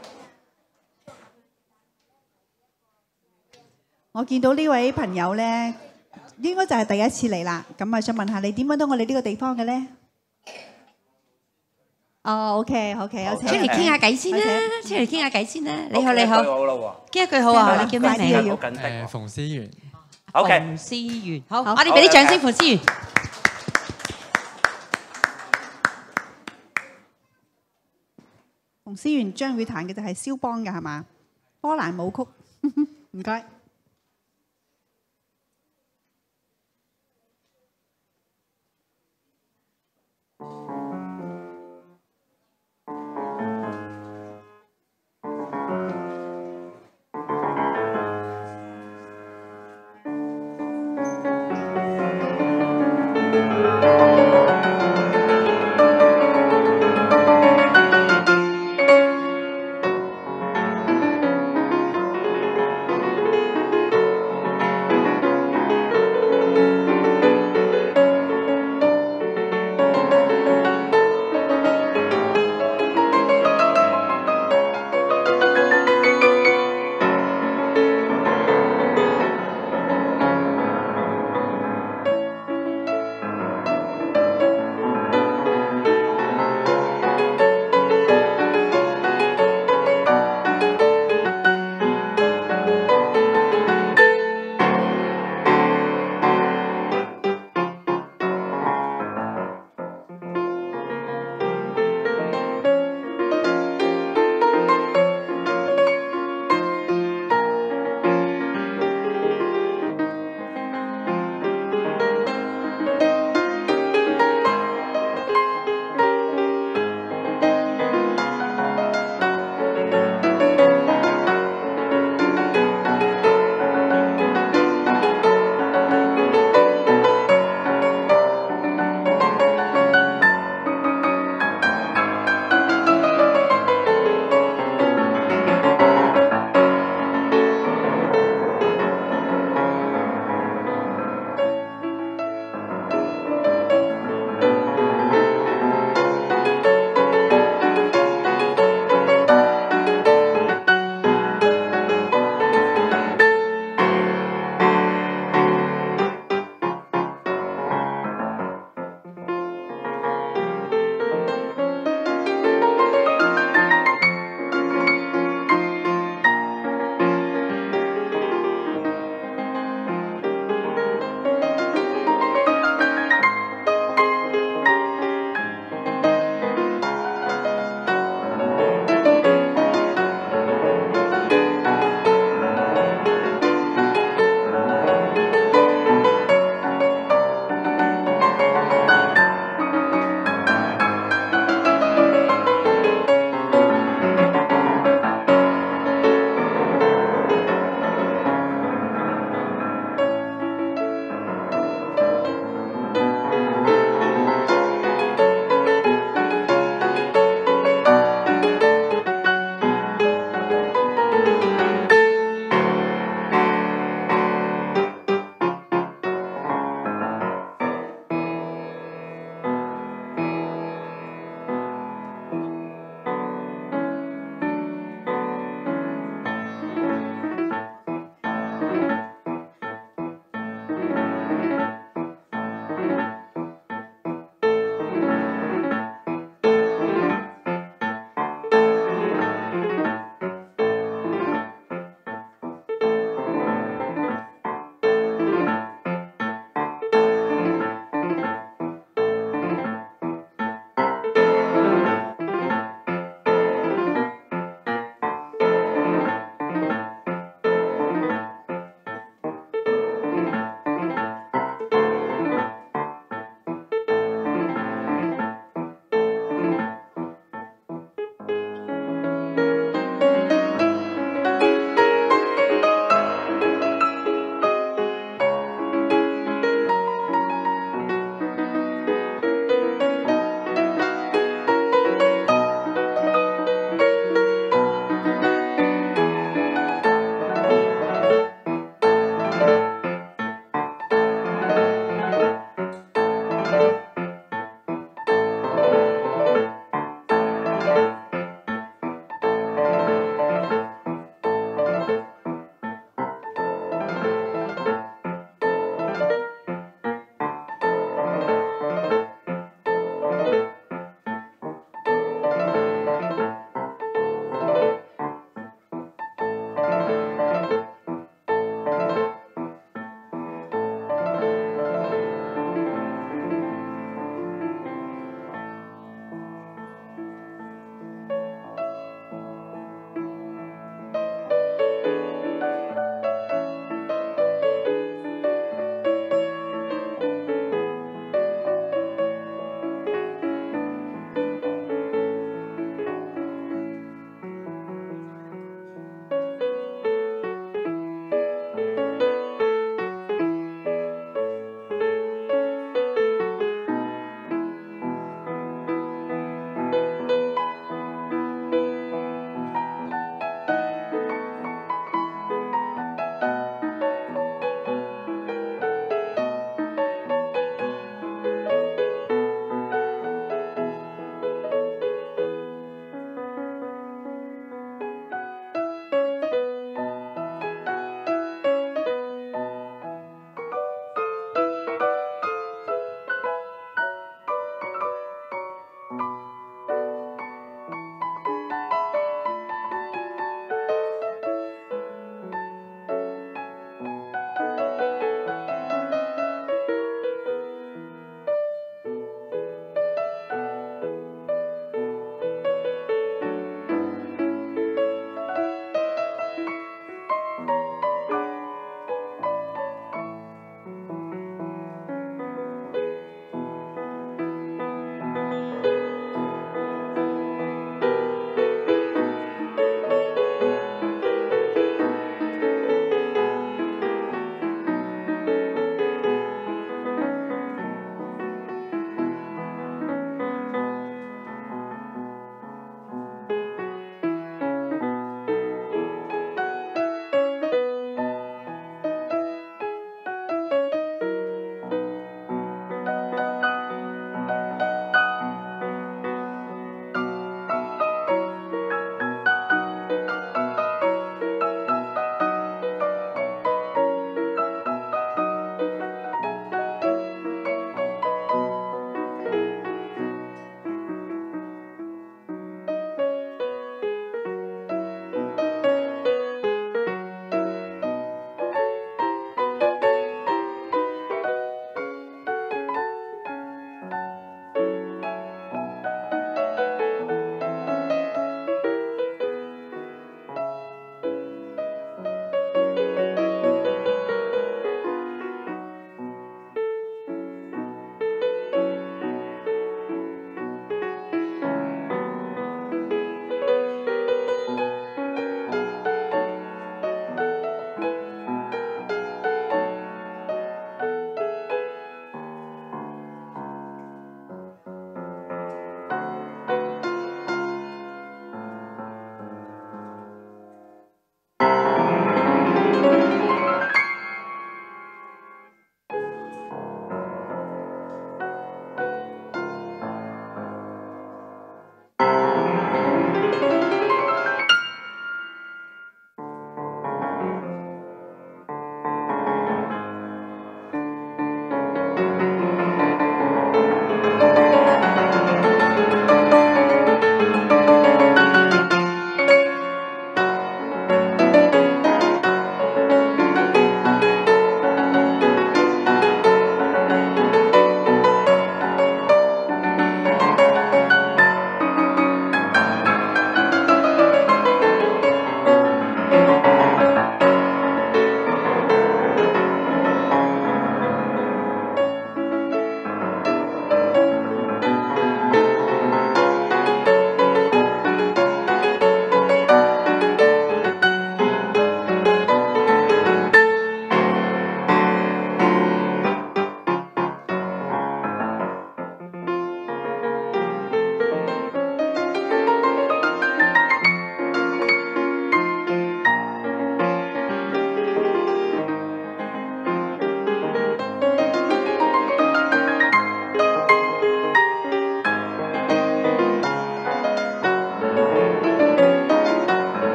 我見到呢位朋友咧，應該就係第一次嚟啦。咁啊，想問下你點揾到我哋呢個地方嘅咧？哦 ，OK，OK，有請。 出嚟傾下偈先啦，出嚟傾下偈先啦。你好，你好。傾一句好啊！你叫咩名？ 誒，馮思源。 OK。 馮思源，好，我哋俾啲掌聲，馮思源。 馮思源將會彈嘅就係肖邦嘅係嘛？波蘭舞曲，唔該。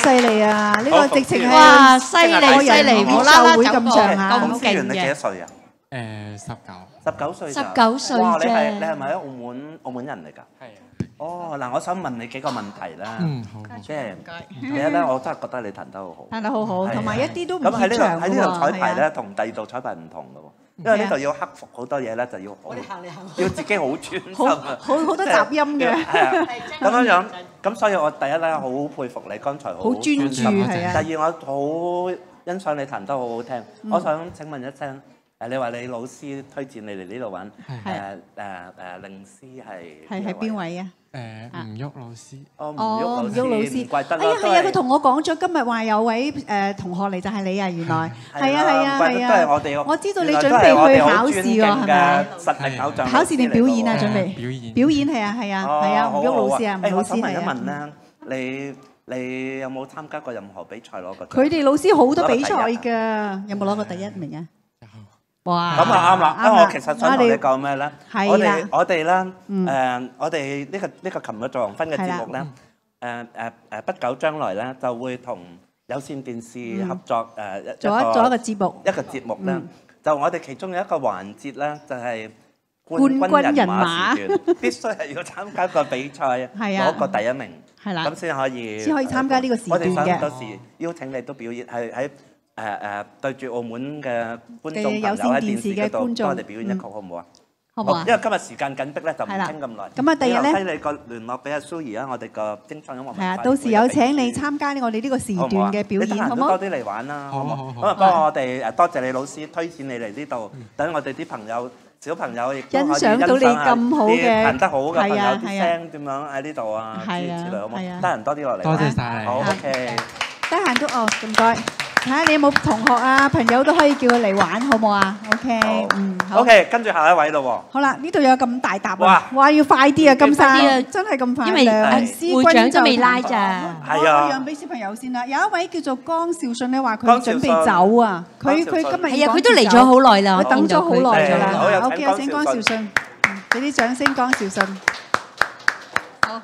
犀利啊！呢個直情係哇，犀利犀利， 無啦啦會咁上下。 馮思源你幾多歲啊？ 誒十九。 十九歲。 十九歲哇！你係啫。 你係咪喺澳門澳門人嚟㗎？ 係啊。 哦，嗱，我想問你幾個問題啦。 嗯，好。 即係第一咧，我真係覺得你彈得好好。 彈得好好，同埋一啲都唔咁喺呢度長喺呢度彩排咧，同第二度彩排唔同㗎喎。因為呢度要克服好多嘢咧，就要好要自己好專心啊， 好好多雜音嘅。 係啊，咁樣樣，咁所以我第一咧好佩服你剛才好好專注係啊。 第二我好欣賞你彈得好好聽。我想請問一聲，誒你話你老師推薦你嚟呢度玩，誒誒誒令師係係係邊位啊？ 誒吳旭老師。 哦，吳旭老師，唔怪得啦。 哎呀，係啊，佢同我講咗，今日話有位誒同學嚟就係你啊，原來係啊係啊係啊， 都係我哋。 我知道你準備去考試喎，係咪？ 實力偶像。 考試定表演啊？準備表演。 表演係啊係啊係啊，吳旭老師啊，吳老師係啊。 誒，我想問一問咧，你你有冇參加過任何比賽攞過？ 佢哋老師好多比賽㗎，有冇攞過第一名啊？哇！ 咁啊啱啦，因為我其實想同你講咩咧？我哋我哋咧誒，我哋呢個呢個琴日做黃昏嘅節目咧，誒誒誒不久將來咧就會同有線電視合作誒做一做一個節目， 一個節目咧，就我哋其中有一個環節咧，就係冠軍人馬時段，必須係要參加個比賽，攞個第一名，咁先可以先可以參加呢個時段嘅。 我哋想到時邀請你都表演，係喺。誒誒對住澳門嘅觀眾朋友喺電視嗰度幫我哋表演一曲好唔好啊？ 好唔好啊？ 因為今日時間緊迫咧，就唔傾咁耐。 咁啊，第日咧， 你個聯絡俾阿蘇怡啊，我哋個精創音樂。 係啊，到時有請你參加我哋呢個時段嘅表演，好唔好？ 多啲嚟玩啦，好唔好？咁啊，幫我哋誒多謝你老師推薦你嚟呢度，等我哋啲朋友小朋友亦都可以欣賞下啲彈得好嘅朋友啲聲點樣喺呢度啊，諸如此類，好唔好？得閒多啲落嚟。 多謝曬。 好 OK。 得閒都哦，唔該。睇下你有冇同學啊、朋友都可以叫佢嚟玩，好唔好啊 ？OK， 嗯，好。 OK，跟住下一位咯喎。 好啦，呢度有咁大沓啊！哇，要快啲啊，金生，真係咁快。 因為會長都未拉咋。 係啊。 我讓俾小朋友先啦。有一位叫做江兆信咧，話佢準備走啊。佢佢今日係啊，佢都嚟咗好耐啦， 我等咗好耐㗎啦。 好 OK，有請江兆信，俾啲掌聲，江兆信。好。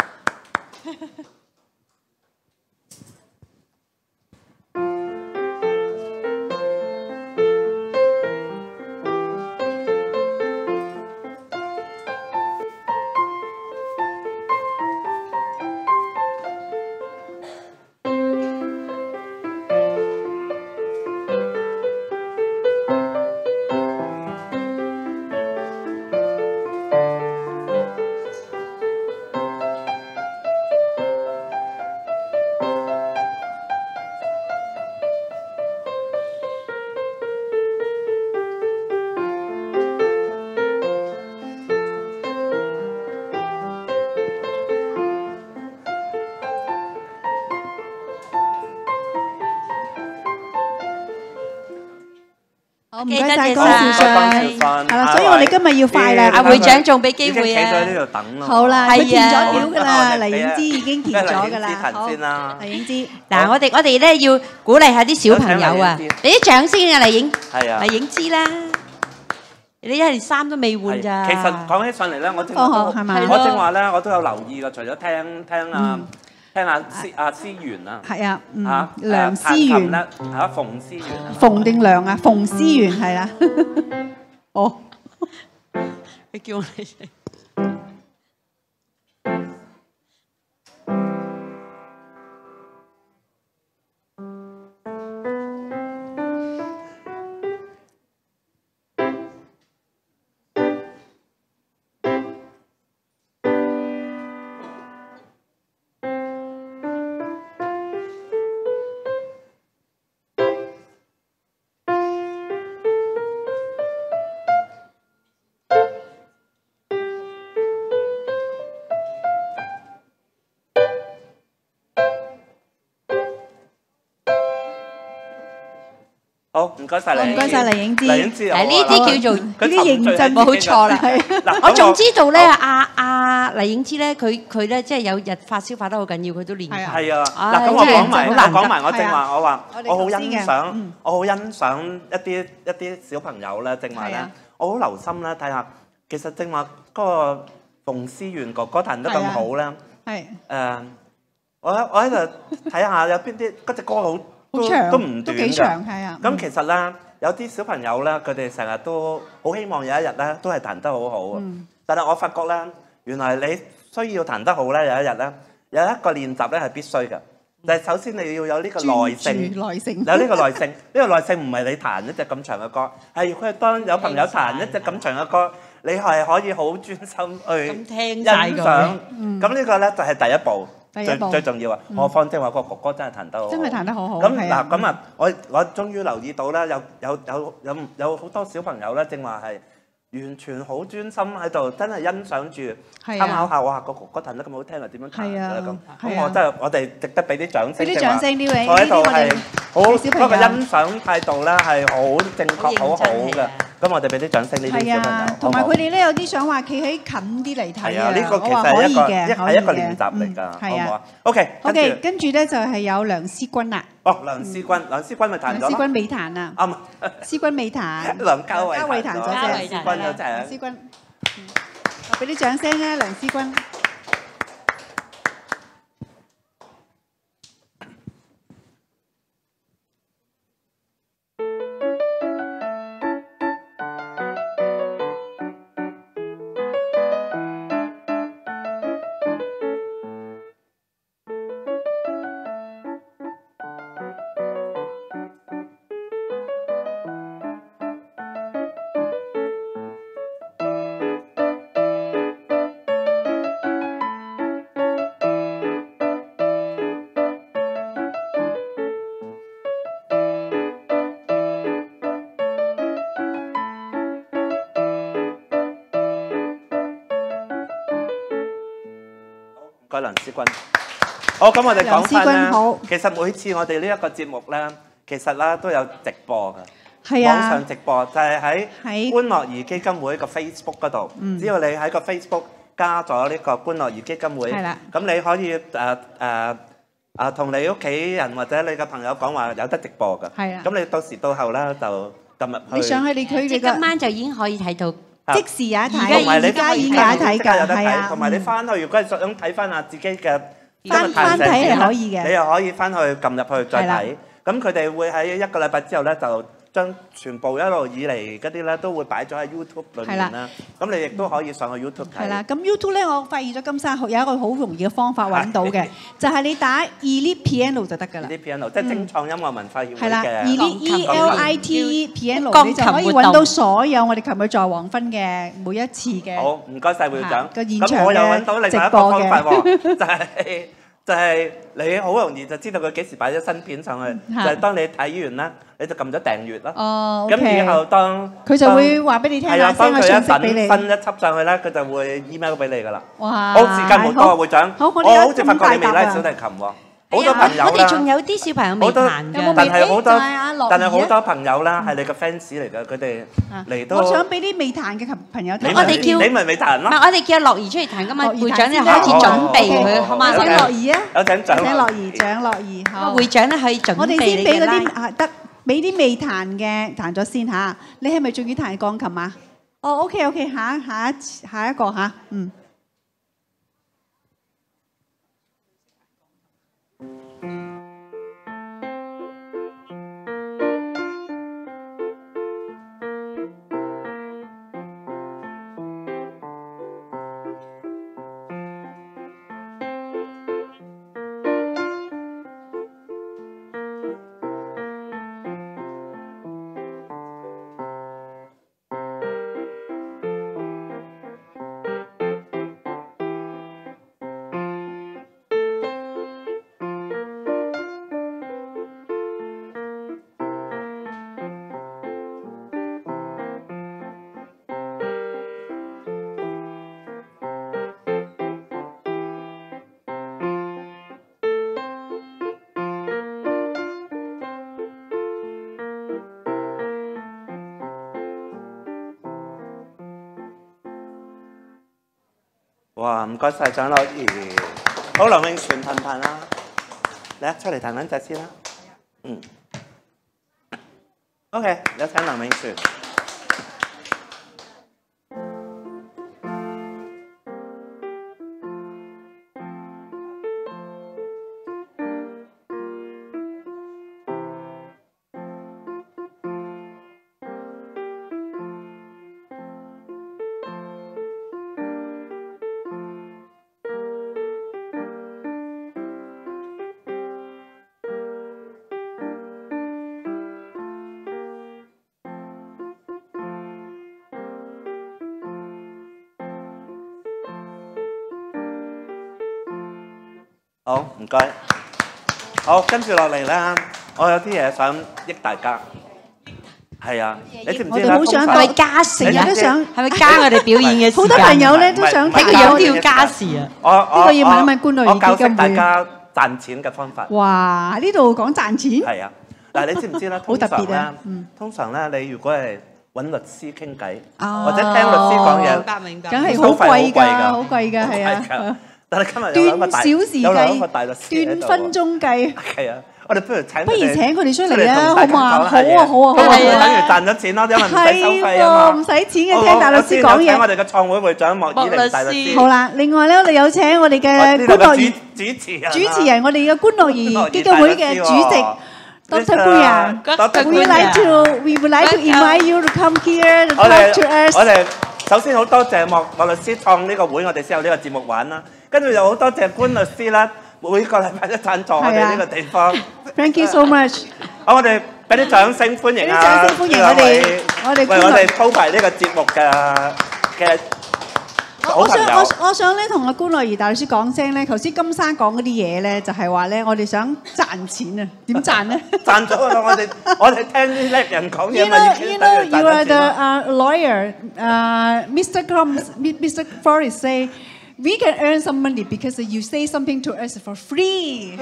唔該曬江兆信，係啦，所以我哋今日要快啦。 阿會長仲俾機會啊！ 企咗呢度等咯。 好啦，佢填咗表㗎啦，黎影芝已經填咗㗎啦。好，黎影芝。 嗱，我哋我哋咧要鼓勵下啲小朋友啊，俾啲掌聲啊，黎影。 係啊。 黎影芝啦，你一件衫都未換咋？ 其實講起上嚟咧，我正話都我正話咧，我都有留意㗎，除咗聽聽啊。聽下思阿思源啊， 係啊， 嚇梁思源啦，嚇馮思源， 馮定梁啊，馮思源係啦，哦， 你叫我嚟食。 好，唔該曬你。 唔該曬黎影芝。 黎影芝啊， 呢啲叫做呢啲認真， 冇錯啦。 嗱， 我仲知道咧，阿阿黎影芝咧，佢佢咧即係有日發燒發得好緊要，佢都練琴。 係啊，嗱，咁我講埋，我講埋，我正話，我話我好欣賞，我好欣賞一啲一啲小朋友咧，正話咧，我好留心咧睇下，其實正話嗰個馮思源哥哥彈得咁好咧， 係誒。 我我喺度睇下有邊啲嗰隻歌好都都唔短㗎。咁其實咧，有啲小朋友咧，佢哋成日都好希望有一日咧，都係彈得好好。但係我發覺咧，原來你需要彈得好咧，有一日咧，有一個練習咧係必須嘅。就係首先你要有呢個耐性， 耐性有呢個耐性。呢個耐性唔係你彈一隻咁長嘅歌，係佢當有朋友彈一隻咁長嘅歌，你係可以好專心去欣賞。咁呢個咧就係第一步，最最重要啊！何況即係話個哥哥真係彈得好， 真係彈得好好。 咁嗱咁啊，我我終於留意到啦，有有有有有好多小朋友咧，正話係完全好專心喺度，真係欣賞住參考下，哇！個哥哥彈得咁好聽啊，點樣彈嘅咁？咁我真係我哋值得俾啲掌聲。 俾啲掌聲呢位， 我喺度係好嗰個小朋友欣賞態度咧係好正確好好嘅。咁我哋俾啲掌聲呢啲小朋友。 同埋佢哋咧有啲想話企喺近啲嚟睇啊。 呢個其實係一個係一個練習嚟㗎，好唔好啊 ？OK。 OK，跟住咧就係有梁思君啦。 哦，梁思君，梁思君咪彈咗。 梁思君未彈啊？ 啱。 思君未彈。 梁家偉。 家偉彈咗啫。 梁思君有隻。 梁思君。我俾啲掌聲啊，梁思君。 該梁思君。好，咁我哋講翻啦。其實每次我哋呢一個節目咧，其實咧都有直播嘅，網上直播就係喺歡樂兒基金會個 Facebook 嗰度。只要你喺個 Facebook 加咗呢個歡樂兒基金會，咁你可以誒誒誒同你屋企人或者你嘅朋友講話有得直播㗎。係啊。咁你到時到後咧就撳入去。你上去你佢哋今晚就已經可以睇到。即時有得睇，同埋你而家已經有得睇㗎，係啊。同埋你翻去，如果係想睇翻下自己嘅翻翻睇係可以嘅，你又可以翻去撳入去再睇。咁佢哋會喺一個禮拜之後咧，就將全部一路以嚟嗰啲咧都會擺咗喺 YouTube 裏面啦。咁你亦都可以上去 YouTube 睇。係啦，咁 YouTube 咧，我發現咗金山有一個好容易嘅方法揾到嘅，就係你打 Elite Piano 就得㗎啦。Elite Piano 即係精創音樂文化協會嘅。係啦 ，Elite E L I T E Piano 你就可以揾到所有我哋琴日在黃昏嘅每一次嘅。好，唔該曬會長。個現場嘅直播嘅。咁我又揾到另外一個方法喎，就係。就係你好容易就知道佢幾時擺咗新片上去，就係當你睇完啦，你就撳咗訂閱咯。哦，咁然後當佢就會話俾你聽啦，當佢一等新一輯上去咧，佢就會 email 俾你噶啦。哇！好，時間冇多啊，會長。好，我好似發覺你未拉小提琴喎。好多朋友啦，我哋仲有啲小朋友未彈嘅，但係好多，但係好多朋友啦，係你個 fans 嚟嘅，佢哋嚟到。我想俾啲未彈嘅朋友睇。我哋叫你咪未彈咯。唔係，我哋叫樂兒出嚟彈噶嘛。會長咧開始準備佢，好嘛？請樂兒啊！有請獎。請樂兒，獎樂兒。好。會長咧可以準備你嘅拉。我哋先俾嗰啲啊得，俾啲未彈嘅彈咗先嚇。你係咪仲要彈鋼琴啊？哦 ，OK OK，下下一下一個嚇，嗯。哇！唔該曬蔣樂兒，好梁詠璇彈彈啦，嚟啊出嚟彈兩隻先啦，嗯 ，OK， 有請梁詠璇。 好，唔該。好，跟住落嚟咧，我有啲嘢想益大家。係啊，你知唔知咧？ 我哋好想係咪加時啊？ 都想係咪加我哋表演嘅時間？ 好多朋友咧都想睇個樣都要加時啊！ 我我呢個要問一問官女我教識基金會。 大家賺錢嘅方法。 哇！呢度講賺錢。 係啊，嗱，你知唔知咧？ 好特別咧啊！嗯， 通常咧，你如果係揾律師傾偈， 哦或者聽律師講嘢， 明白明白， 梗係好貴㗎，好貴㗎，係啊。 但係今日有兩個大有兩個大律師喺度， 斷分鐘計。 係啊，我哋不如請不如請佢哋出嚟嚟啊，好嘛？好啊，好啊，好啊， 啊。 等於賺咗錢咯，因為唔使收費啊嘛。 唔使錢嘅，聽大律師講嘢。 請我哋嘅創會會長莫以玲大律師。 好啦，另外咧，我哋有請我哋嘅官樂儀主持人， 主持人，我哋嘅官樂儀基金會嘅主席。Doctor Guya， we would like to we would like to invite you to come here to talk to us。 我哋首先好多謝莫莫律師創呢個會，我哋先有呢個節目玩啦。跟住又好多謝官律師啦，每個禮拜都贊助我哋呢個地方。 Thank you so much。 好，我哋俾啲掌聲歡迎啊！ 掌聲歡迎我哋，我哋為我哋鋪排呢個節目嘅嘅。 我想我我想咧同阿官樂儀大律師講聲咧，頭先金生講嗰啲嘢咧，就係話咧，我哋想賺錢啊，點賺咧？ 賺咗啦！我哋我哋聽啲叻人講嘢 You know, you know, you are the uh, lawyer. Uh, Mister Combs, Mister Forrest say, we can earn some money because you say something to us for free.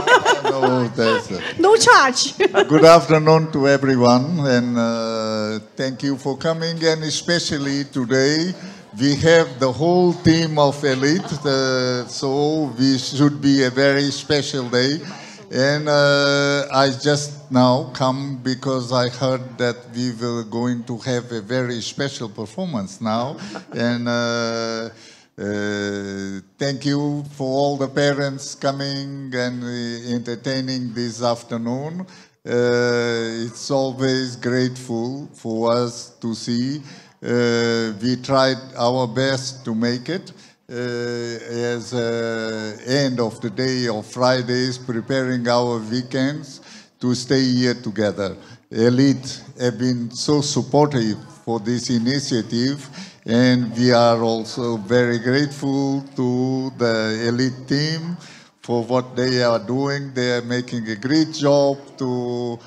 No, that's it. No charge. Good afternoon to everyone, and uh, thank you for coming, and especially today. We have the whole team of Elite, uh, so we should be a very special day. And uh, I just now come because I heard that we were going to have a very special performance now. And uh, uh, thank you for all the parents coming and uh, entertaining this afternoon. Uh, it's always grateful for us to see. Uh, we tried our best to make it uh, as uh, end of the day of Fridays, preparing our weekends to stay here together. Elite have been so supportive for this initiative, and we are also very grateful to the Elite team for what they are doing. They are making a great job to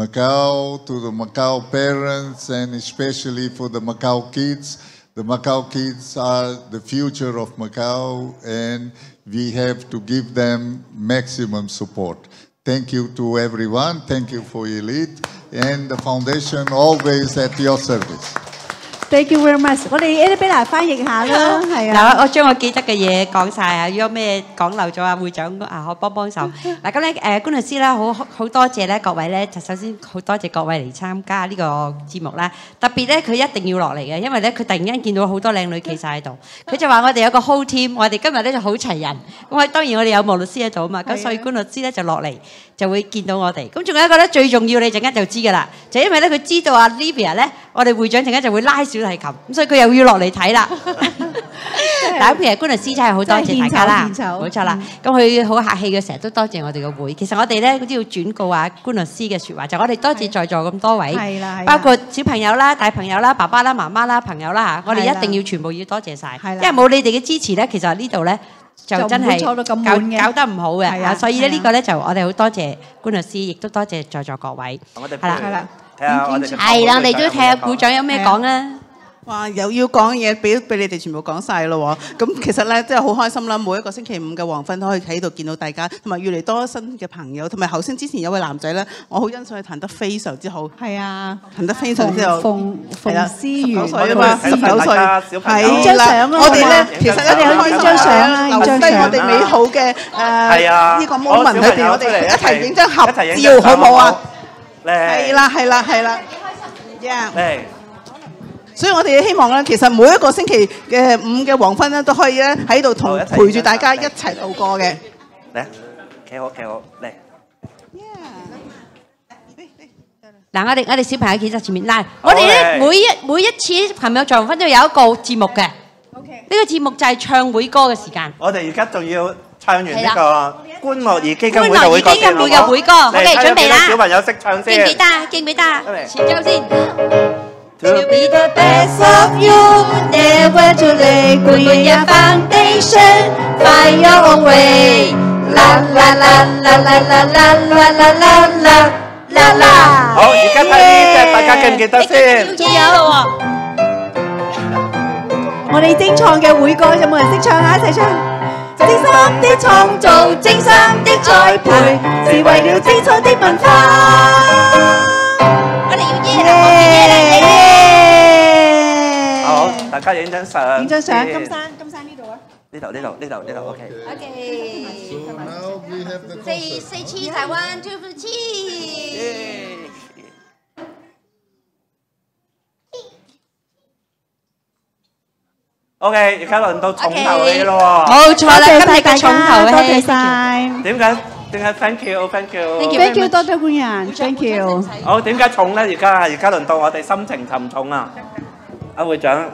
Macau, to the Macau parents, and especially for the Macau kids. The Macau kids are the future of Macau, and we have to give them maximum support. Thank you to everyone. Thank you for Elite, and the foundation always at your service. Thank you very much。我哋 Annabella 翻譯下啦，係啊。 嗱，我將我記得嘅嘢講曬啊，如果咩講漏咗啊，會長啊，可幫幫手。嗱，咁咧誒，官律師啦，好好多謝咧各位咧，就首先好多謝各位嚟參加呢個節目啦。特別咧，佢一定要落嚟嘅，因為咧佢突然間見到好多靚女企曬喺度，佢就話我哋有個 whole team，我哋今日咧就好齊人。咁啊，當然我哋有莫律師喺度啊嘛，咁所以官律師咧就落嚟就會見到我哋。咁仲有一個咧最重要，你陣間就知㗎啦，就因為咧佢知道阿 Livia 咧，我哋會長陣間就會拉小提琴，咁所以佢又要落嚟睇啦。嗱，譬如官律師真係好多謝大家啦，冇錯啦。咁佢好客氣嘅，成日都多謝我哋個會。其實我哋咧都要轉告啊官律師嘅説話，就我哋多謝在座咁多位，包括小朋友啦、大朋友啦、爸爸啦、媽媽啦、朋友啦嚇，我哋一定要全部要多謝晒，因為冇你哋嘅支持咧，其實呢度咧就真係搞搞得唔好嘅嚇。所以咧呢個咧就我哋好多謝官律師，亦都多謝在座各位。係啦，係啦，係啦，我哋都睇下股長有咩講啊！ 哇！又要講嘢，俾俾你哋全部講晒咯喎！咁其實咧，真係好開心啦！每一個星期五嘅黃昏都可以喺度見到大家，同埋越嚟多新嘅朋友，同埋頭先之前有位男仔咧，我好欣賞佢彈得非常之好。 係啊， 彈得非常之好。 馮馮思源， 十九歲啊嘛，十九歲。 係啦， 我哋咧其實咧有呢張相啦， 留低我哋美好嘅誒呢個 moment 裏邊，我哋一齊影張合照，好唔好啊？係啦，係啦，係啦。嚟。所以我哋希望咧，其實每一個星期嘅五嘅黃昏咧，都可以咧喺度同陪住大家一齊度過嘅。 嚟，企好企好，嚟。 嗱，我哋我哋小朋友企喺前面。嗱，我哋咧每一每一次朋友在黃昏都有一個節目嘅。呢個節目就係唱會歌嘅時間。 我哋而家仲要唱完呢個官樂儀基金會嘅會歌。 官樂儀基金會嘅會歌，我哋準備啦。 小朋友識唱先。 記唔記得？記唔記得？前奏先。 To be the best of you, never too late. Put your foundation, find your own way. 啦啦啦啦啦啦啦啦啦啦啦啦啦。 好，而家睇呢隻，大家記唔記得先？ 仲有喎。 我哋精創嘅會歌有冇人識唱啊？一齊唱！精心的創造，精心的栽培，是為了精彩的文化。 我哋要耶啦！耶！ 好，大家影張相。 影張相，金山，金山呢度啊。 呢度，呢度，呢度，呢度 ，OK。 OK。Say say cheese, I want to cheese。 OK，而家輪到重頭戲咯喎。 冇錯啦，今日嘅重頭戲。 多謝晒。 點解？點解 ？Thank you，Thank you。 Thank you，多謝官人 ，Thank you。 好，點解重咧？而家而家輪到我哋心情沉重啊！阿會長，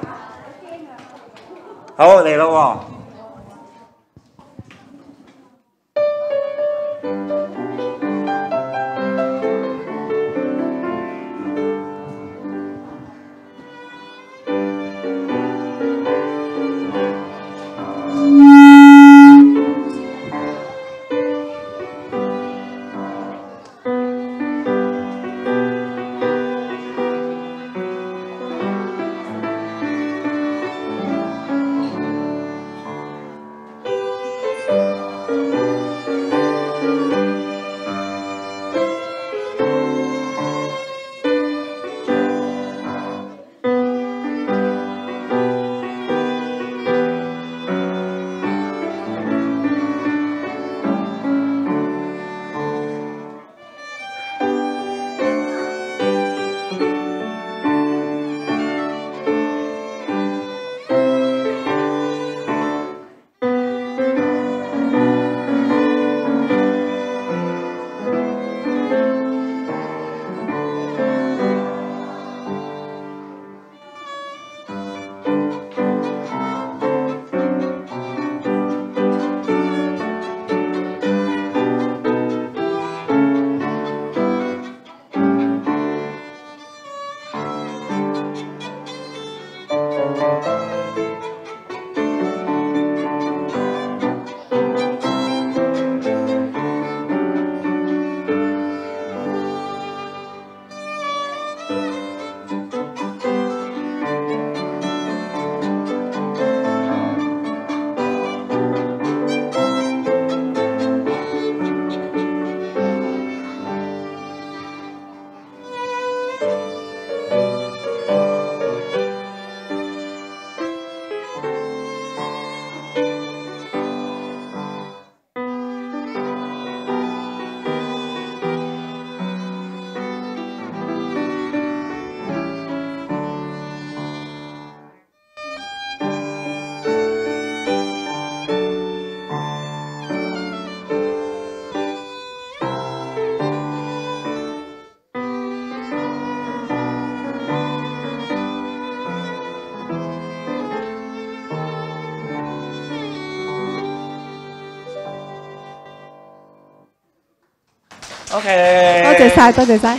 好嚟咯喎。OK， 多謝晒，多謝晒。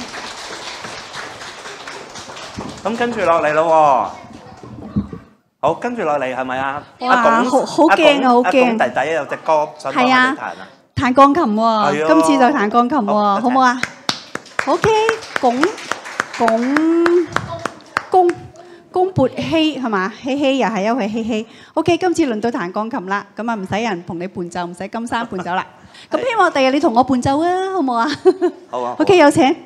咁跟住落嚟咯喎，好，跟住落嚟係咪啊？ 哇， 阿好好驚啊，好驚！ 阿弟弟有隻歌想幫我哋彈啊， 彈鋼琴喎，今次就彈鋼琴喎，好唔好啊 ？OK，拱拱公公撥希係嘛？希希又係一位希希。OK，今次輪到彈鋼琴啦，咁啊唔使人同你伴奏，唔使金山伴奏啦。咁希望第日你同我伴奏啊，好唔好啊？ 好啊。 OK，有請。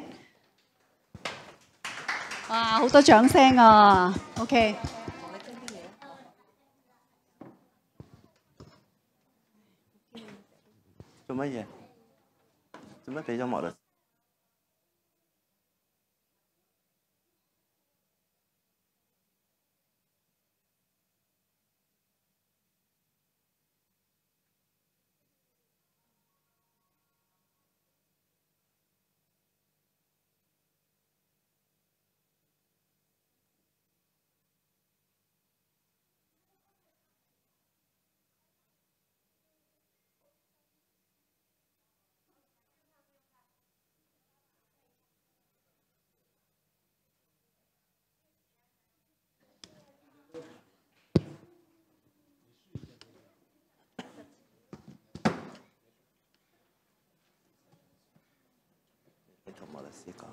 哇，好多掌聲啊 ！OK。 做乜嘢？做乜俾咗莫律？ 試過。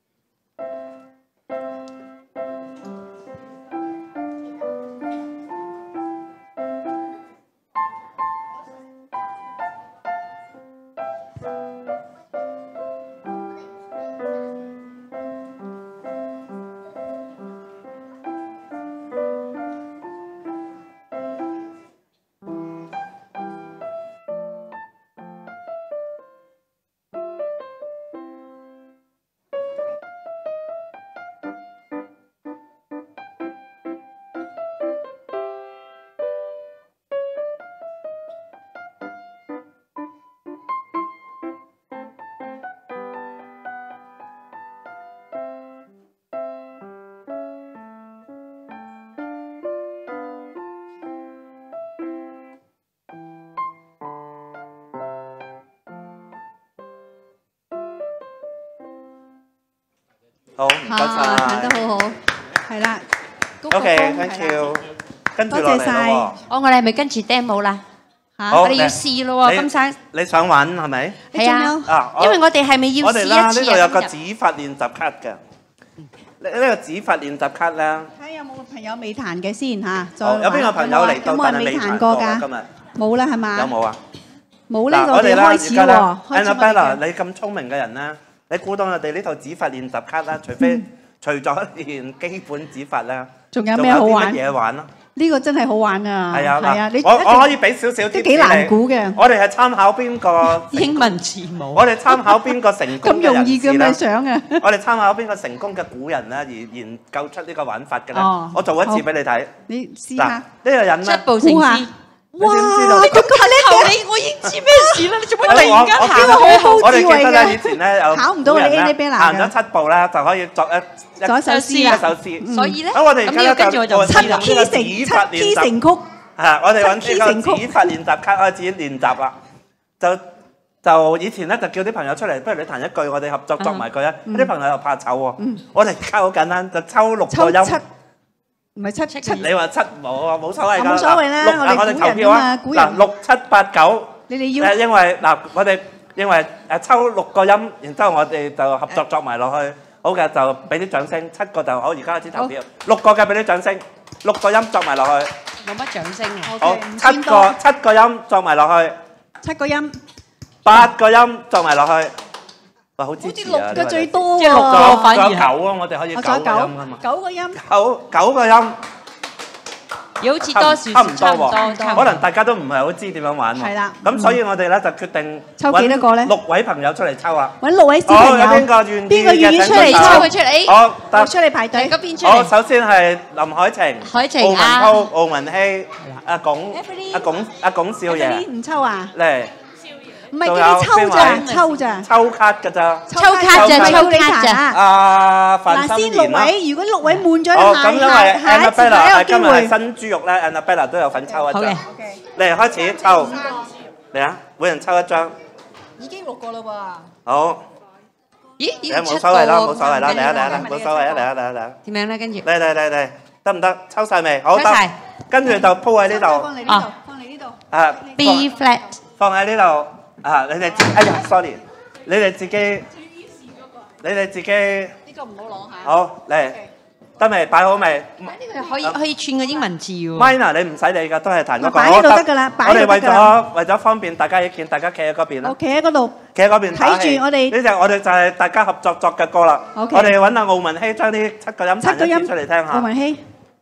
好，唔該晒， 彈得好好，係啦。 OK，thank you。跟住落嚟咯喎。 哦，我哋係咪跟住 demo 啦？嚇，我哋要試咯喎，金生。 你想玩係咪？ 係啊。啊，因為我哋係咪要試一次啊？ 呢度有個指法練習卡嘅。呢呢個指法練習卡咧。 睇有冇朋友未彈嘅先嚇。 有邊個朋友嚟到但係未彈過㗎？今日冇啦係嘛？ 有冇啊？ 冇呢個我哋開始喎。 Annabella，你咁聰明嘅人咧？你估到我哋呢套指法練習卡啦，除非除咗練基本指法啦， 仲有咩好玩？ 乜嘢玩咯？ 呢個真係好玩啊！ 係啊， 係啊，你我我可以俾少少貼士你。 都幾難估嘅。 我哋係參考邊個英文字母？ 我哋參考邊個成功嘅人士啦？咁容易嘅咩想啊？ 我哋參考邊個成功嘅古人啦，而研究出呢個玩法嘅咧。我做一次俾你睇。 你試下。 呢個人咧， 一步成詩。 哇！你點知道？ 你咁叻你，我已經知咩事啦！你做乜突然間行到好高智慧嘅？ 我哋記得咧，以前咧有考唔到你 Annabella 行咗七步咧，就可以作一作一首詩啦。一首詩。 所以咧， 咁我哋而家就做七 key 成七 key 成曲。 係，我哋揾呢個指法練習卡開始練習啦。就就以前咧就叫啲朋友出嚟，不如你彈一句，我哋合作作埋佢啊！啲朋友又怕醜喎。我哋而家好簡單，就抽六個音。 唔係七七， 你話七冇啊，冇所謂㗎。 冇所謂啦，我哋投票啊，估人。 嗱，六七八九， 你哋要。 誒，因為嗱，我哋因為誒抽六個音，然之後我哋就合作作埋落去。好嘅，就俾啲掌聲。七個就好，而家開始投票。六個嘅俾啲掌聲，六個音作埋落去。 冇乜掌聲啊。 好，七個七個音作埋落去。 七個音。 八個音作埋落去。哇，好支持啊！ 六嘅最多喎， 即係六個，反而仲有九啊！我哋可以九個音㗎嘛。 九個音。 九九個音。 好似多少差唔多喎， 可能大家都唔係好知點樣玩喎。 係啦。 咁所以我哋咧就決定抽幾多個咧？ 六位朋友出嚟抽啊！ 揾六位小朋友。 有邊個願意嘅？ 邊個願意出嚟抽佢出嚟？ 好， 我出嚟排隊。嗰邊出嚟。 好，首先係林海晴、 海晴啊、 奧文滔、奧文希、阿鞏、阿鞏、阿鞏少爺。 唔抽啊？ 嚟。 唔係叫你抽咋，抽咋， 抽卡㗎咋， 抽卡咋，抽卡咋。 啊，范心妍啦。 嗱，先六位，如果六位滿咗， 下下下一次睇有機會。今日係新豬肉咧 ，Annabella 都有份抽一張。嚟開始抽，嚟啊！每人抽一張。 已經六個啦喎。 好。 咦？ 誒冇所謂啦，冇所謂啦，嚟啊嚟啊嚟，冇所謂啊嚟啊嚟啊嚟。 點樣咧？跟住。 嚟嚟嚟嚟，得唔得？抽曬未？好得。跟住就鋪喺呢度。 放嚟呢度，放嚟呢度。 啊。 B flat。 放喺呢度。啊！你哋自哎呀，sorry，你哋自己，你哋自己。呢個唔好攞下。 好嚟，得未？擺好未？ 呢個可以可以串個英文字喎。 Minor 你唔使理㗎，都係彈嗰個。 擺喺度得㗎啦，擺喺度得㗎啦。 我哋為咗為咗方便大家一見，大家企喺嗰邊啦。 我企喺嗰度。 企喺嗰邊打氣。 睇住我哋。 呢隻我哋就係大家合作作嘅歌啦。我哋揾阿奧文希將呢七個音彈一次出嚟聽下。 奧文希。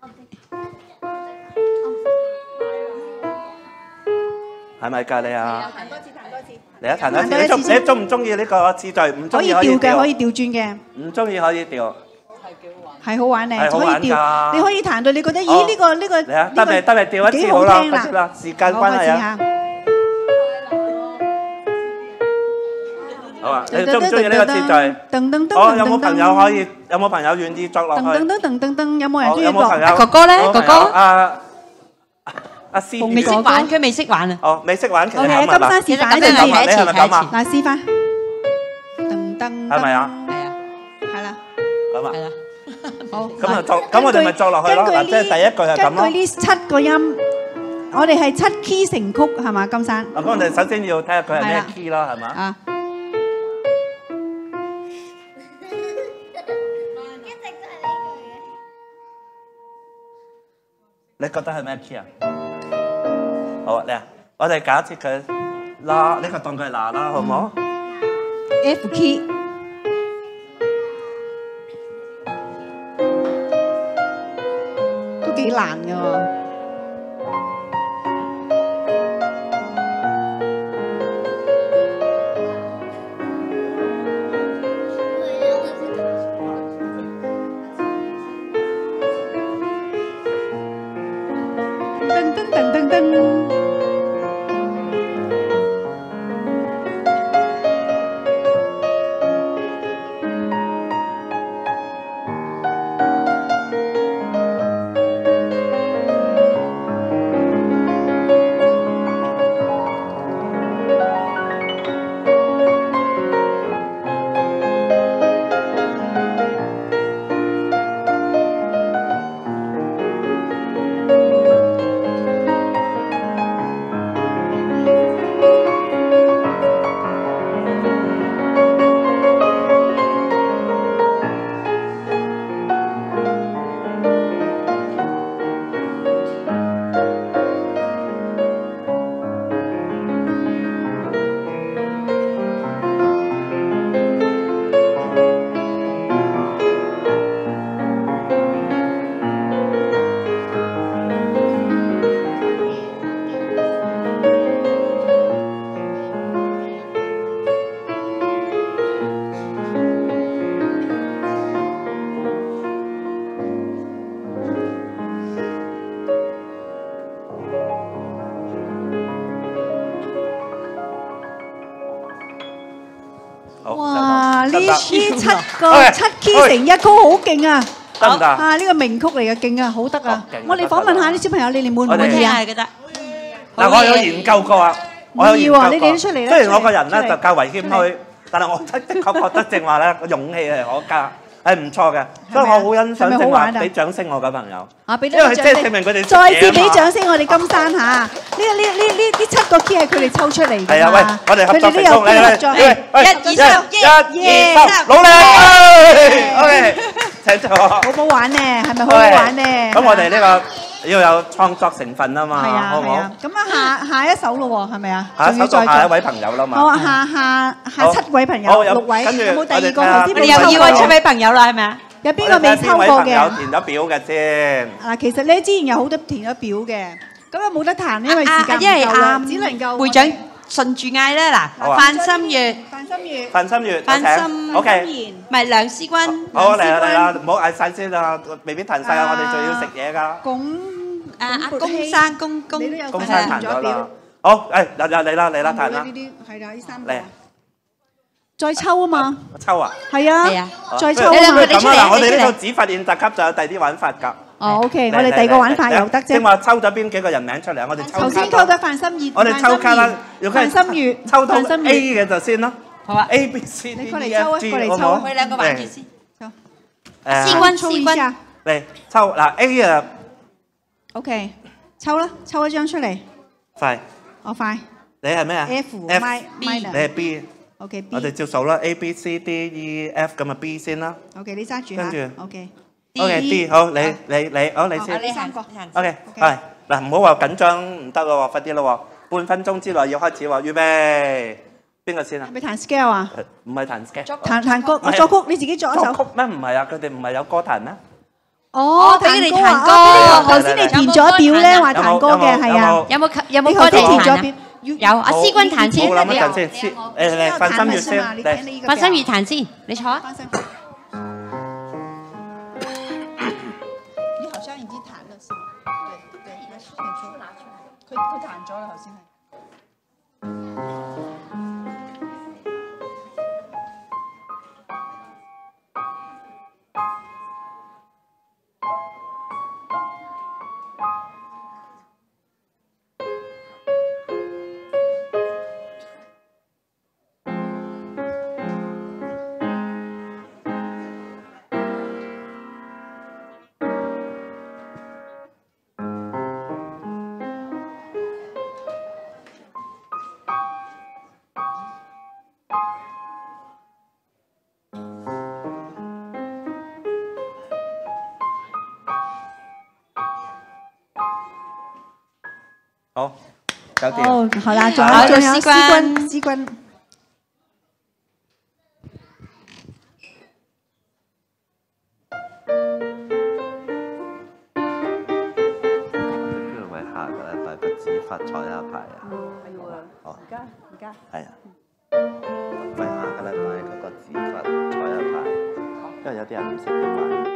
係咪㗎你啊？ 彈多次，彈多次。 嚟一彈多次，你中你中唔中意呢個次序？唔中意可以調嘅，可以調轉嘅。 唔中意可以調。 係好玩咧，可以調。你可以彈到你覺得， 哦、 咦呢、呢個呢、呢個嚟啊！得咪得咪調一次好啦，得啦，時間關係啊。好啊！你中唔中意呢個次序？哦，有冇朋友可以？有冇朋友願意作落去？ 噔噔噔噔噔，有冇人中意落？ 阿哥哥咧，哥哥。 阿阿思未識玩，佢未識玩啊。 哦，未識玩，其實咁咁啊，其實咁樣你係咪咁啊？ 嗱，示範。噔噔。 係咪啊？ 係啊。係啦。 咁啊。 係啦。 好。 咁啊作，咁我哋咪作落去咯。嗱，即係第一句係咁咯。 根據呢七個音，我哋係七 key 成曲係嘛，金生？ 啊，咁我哋首先要睇下佢係咩 key 啦，係嘛？ 啊。 你覺得係咩 key 啊？好啊，嚟啊！我哋假設佢啦，呢個當佢係啦啦，好唔好 ？F key。都幾難㗎喎。哇！呢呢七個七 key 成一曲好勁啊！得唔得啊？呢個名曲嚟嘅，勁啊，好得啊！我哋訪問下啲小朋友，你哋滿唔滿意啊？ 覺得嗱，我有研究過啊，我有研究過。 你哋都出嚟啦。 雖然我個人咧就較為謙虛，但係我的的確覺得正話咧個勇氣係可嘉，係唔錯嘅。所以我好欣賞正話，俾掌聲我嘅朋友。 啊，俾啲因為即係證明佢哋再次俾掌聲我哋金山嚇。呢個呢呢呢呢七個 key 係佢哋抽出嚟㗎。 係啊，喂，我哋合作成功，嚟嚟嚟， 一、二、三，一、二、三， 努力！OK，請坐。好唔好玩呢？係咪好好玩呢？ 咁我哋呢個要有創作成分啊嘛，好唔好？ 咁啊，下下一首咯喎，係咪啊？ 下一首到下一位朋友啦嘛。 好啊，下下下七位朋友，六位，有冇第二個頭先？ 你又要我七位朋友啦，係咪啊？ 有邊個未抽過嘅？ 有填咗表嘅先。 嗱，其實咧之前有好多填咗表嘅，咁啊冇得彈，因為時間唔夠啦，只能夠會長順住嗌咧嗱，范心月、 范心月、 范心月、 范心 ，OK， 唔係梁思君。 好嚟啦嚟啦，唔好嗌晒先啊，未必彈晒啊，我哋仲要食嘢㗎。 龔啊啊，公生公公， 公生彈咗啦。好，誒嚟嚟嚟啦嚟啦彈啦。 呢啲係啦，呢三個。再抽啊嘛！ 抽啊！ 係啊！再抽啊！ 你兩個你出嚟，我哋呢個只發現特級就有第二啲玩法㗎。 哦 ，OK，我哋第二個玩法又得啫。 正話抽咗邊幾個人名出嚟，我哋抽。 頭先抽咗范心月， 我哋抽卡啦， 范心月， 抽到 A 嘅就先咯。 好啊 ，A、B、C、D、E、F、G，好唔好？ 我哋兩個玩住先。 誒， 思君，思君， 嚟抽嗱 A 啊。 OK，抽啦，抽一張出嚟。 快！ 我快。 你係咩啊 ？F、B， 你係 B。 OK， 我哋照數啦 ，A、B、C、D、E、F 咁啊 B 先啦。 OK，你揸住跟住 OK。OK，D， 好，你你你，好你先。 你三個。 OK，係嗱，唔好話緊張唔得咯喎，快啲咯喎，半分鐘之內要開始喎，預備。邊個先啊？ 係咪彈 scale 啊？ 唔係彈 scale。 彈彈歌，作曲你自己作一首。 作曲咩？唔係啊，佢哋唔係有歌彈咩？ 哦，睇你彈歌。頭先你填咗表咧，話彈歌嘅係啊。 有冇有冇歌填咗表？有，阿思君彈先。 我諗一陣先，誒嚟，范心月先，嚟， 范心月彈先，你坐啊。 你好像已經彈了是嗎？對對，拿出拿出拿出來，佢佢彈咗啦，頭先係。 好，搞掂。 哦，好啦，仲有仲有思君，思君。 下個禮拜個指法彩下牌啊！ 係喎， 哦， 而家而家係啊，為下個禮拜嗰個指法彩下牌，因為有啲人唔識點玩。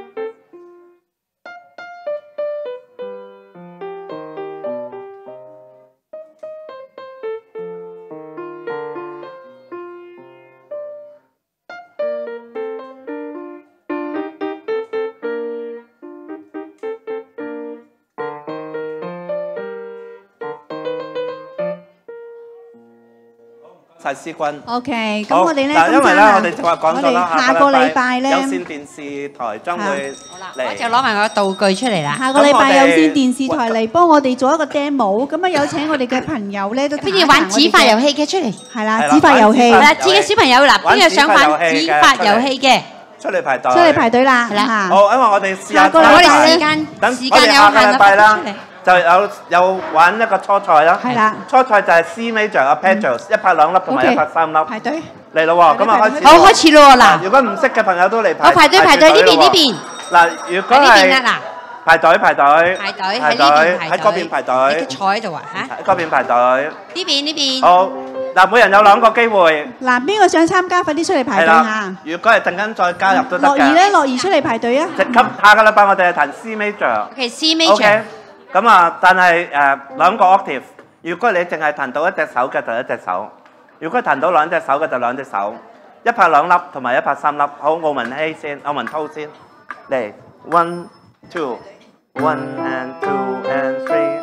晒思君 ，OK，咁我哋咧， 嗱，因為咧，我哋就話講咗啦， 下個禮拜咧， 有線電視台將會嚟， 我就攞埋我道具出嚟啦。 下個禮拜有線電視台嚟幫我哋做一個 demo，咁啊有請我哋嘅朋友咧都。 不如玩紙法遊戲嘅出嚟。 係啦，紙法遊戲。 係啦，自己小朋友嗱，邊個想玩紙法遊戲嘅？ 出嚟排隊。 出嚟排隊啦，係啦。 好，因為我哋試下。 下個禮拜時間，時間有限啦。 就有有玩一個初賽啦， 係啦， 初賽就係 C major 啊 pedals 一拍兩粒同埋一拍三粒， 排隊嚟咯喎，咁啊開始， 好開始咯喎嗱， 如果唔識嘅朋友都嚟排， 我排隊排隊呢邊呢邊， 嗱如果係排隊排隊排隊喺呢邊排隊， 喺嗰邊排隊， 你坐喺度啊嚇， 喺嗰邊排隊， 呢邊呢邊， 好嗱每人有兩個機會， 嗱邊個想參加快啲出嚟排隊嚇， 如果係陣間再加入都得嘅， 樂兒咧樂兒出嚟排隊啊， 即級下個禮拜我哋係彈 C major，OK C major。 咁啊，但係誒兩個 octave，如果你淨係彈到一隻手嘅就一隻手，如果彈到兩隻手嘅就兩隻手，一拍兩粒同埋一拍三粒。好，奧文希先，奧文濤先嚟 ，one two one and two and three，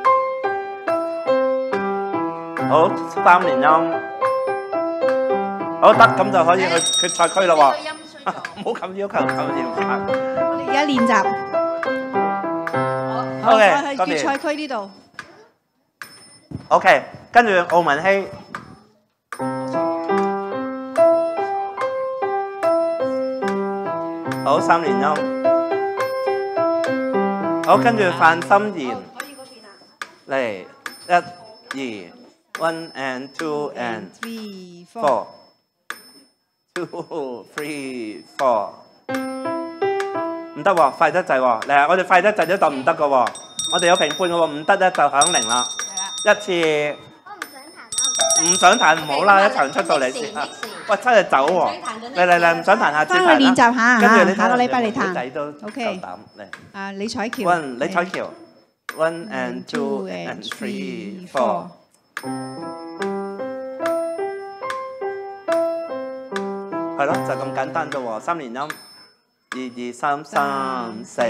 好三連音，好得咁就可以去決賽區啦喎，唔好咁要求咁嚴格。 我哋而家練習。 好嘅， 去決賽區呢度。 OK， 跟住奧文希，好三連音。好，跟住范心妍，嚟一二 ，one and two and three four，two three four。唔得喎，快得滯喎！嚟，我哋快得滯咗就唔得嘅喎，我哋有評判嘅喎，唔得咧就響零啦。一次。唔想彈唔好啦，一場出到嚟先啊！喂，真係走喎！嚟嚟嚟，唔想彈下次彈啦。 翻去練習下跟住你下個禮拜嚟彈。 仔都 OK。 夠膽嚟。 啊，李彩橋。 One， 李彩橋。One and two and three four。係咯，就咁簡單啫喎，三連音。二二三三四，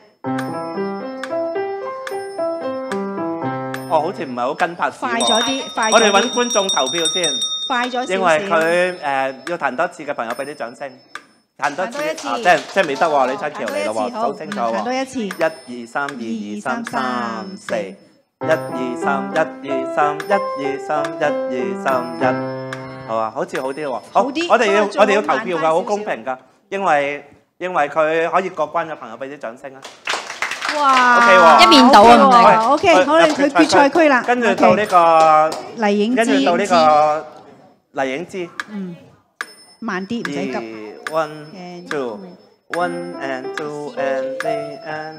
哦，好似唔係好跟拍子喎。 快咗啲，快咗啲。 我哋揾觀眾投票先。 快咗少少。 因為佢誒要彈多次嘅朋友俾啲掌聲。彈多次， 彈多一次。 啊，即係即係未得喎，李彩橋嚟咯喎，數清楚喎。 彈多一次。 一二三，二二三三四，一二三，一二三，一二三，一二三一，係嘛？好似好啲喎。好啲。我哋要我哋要投票㗎，好公平㗎，因為。認為佢可以過關嘅朋友俾啲掌聲啊！ 哇 ，OK 喎， 一面倒啊，唔係 ，OK，好，你去決賽區啦。 跟住到呢個黎影之， 跟住到呢個黎影之， 嗯，慢啲，唔使急。 One two one and two and three and，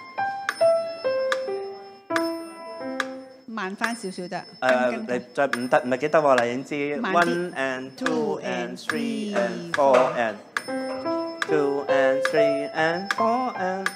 慢翻少少得。 誒，你再唔得唔係幾得喎，黎影之。One and two and three and four and。Two and three and four and，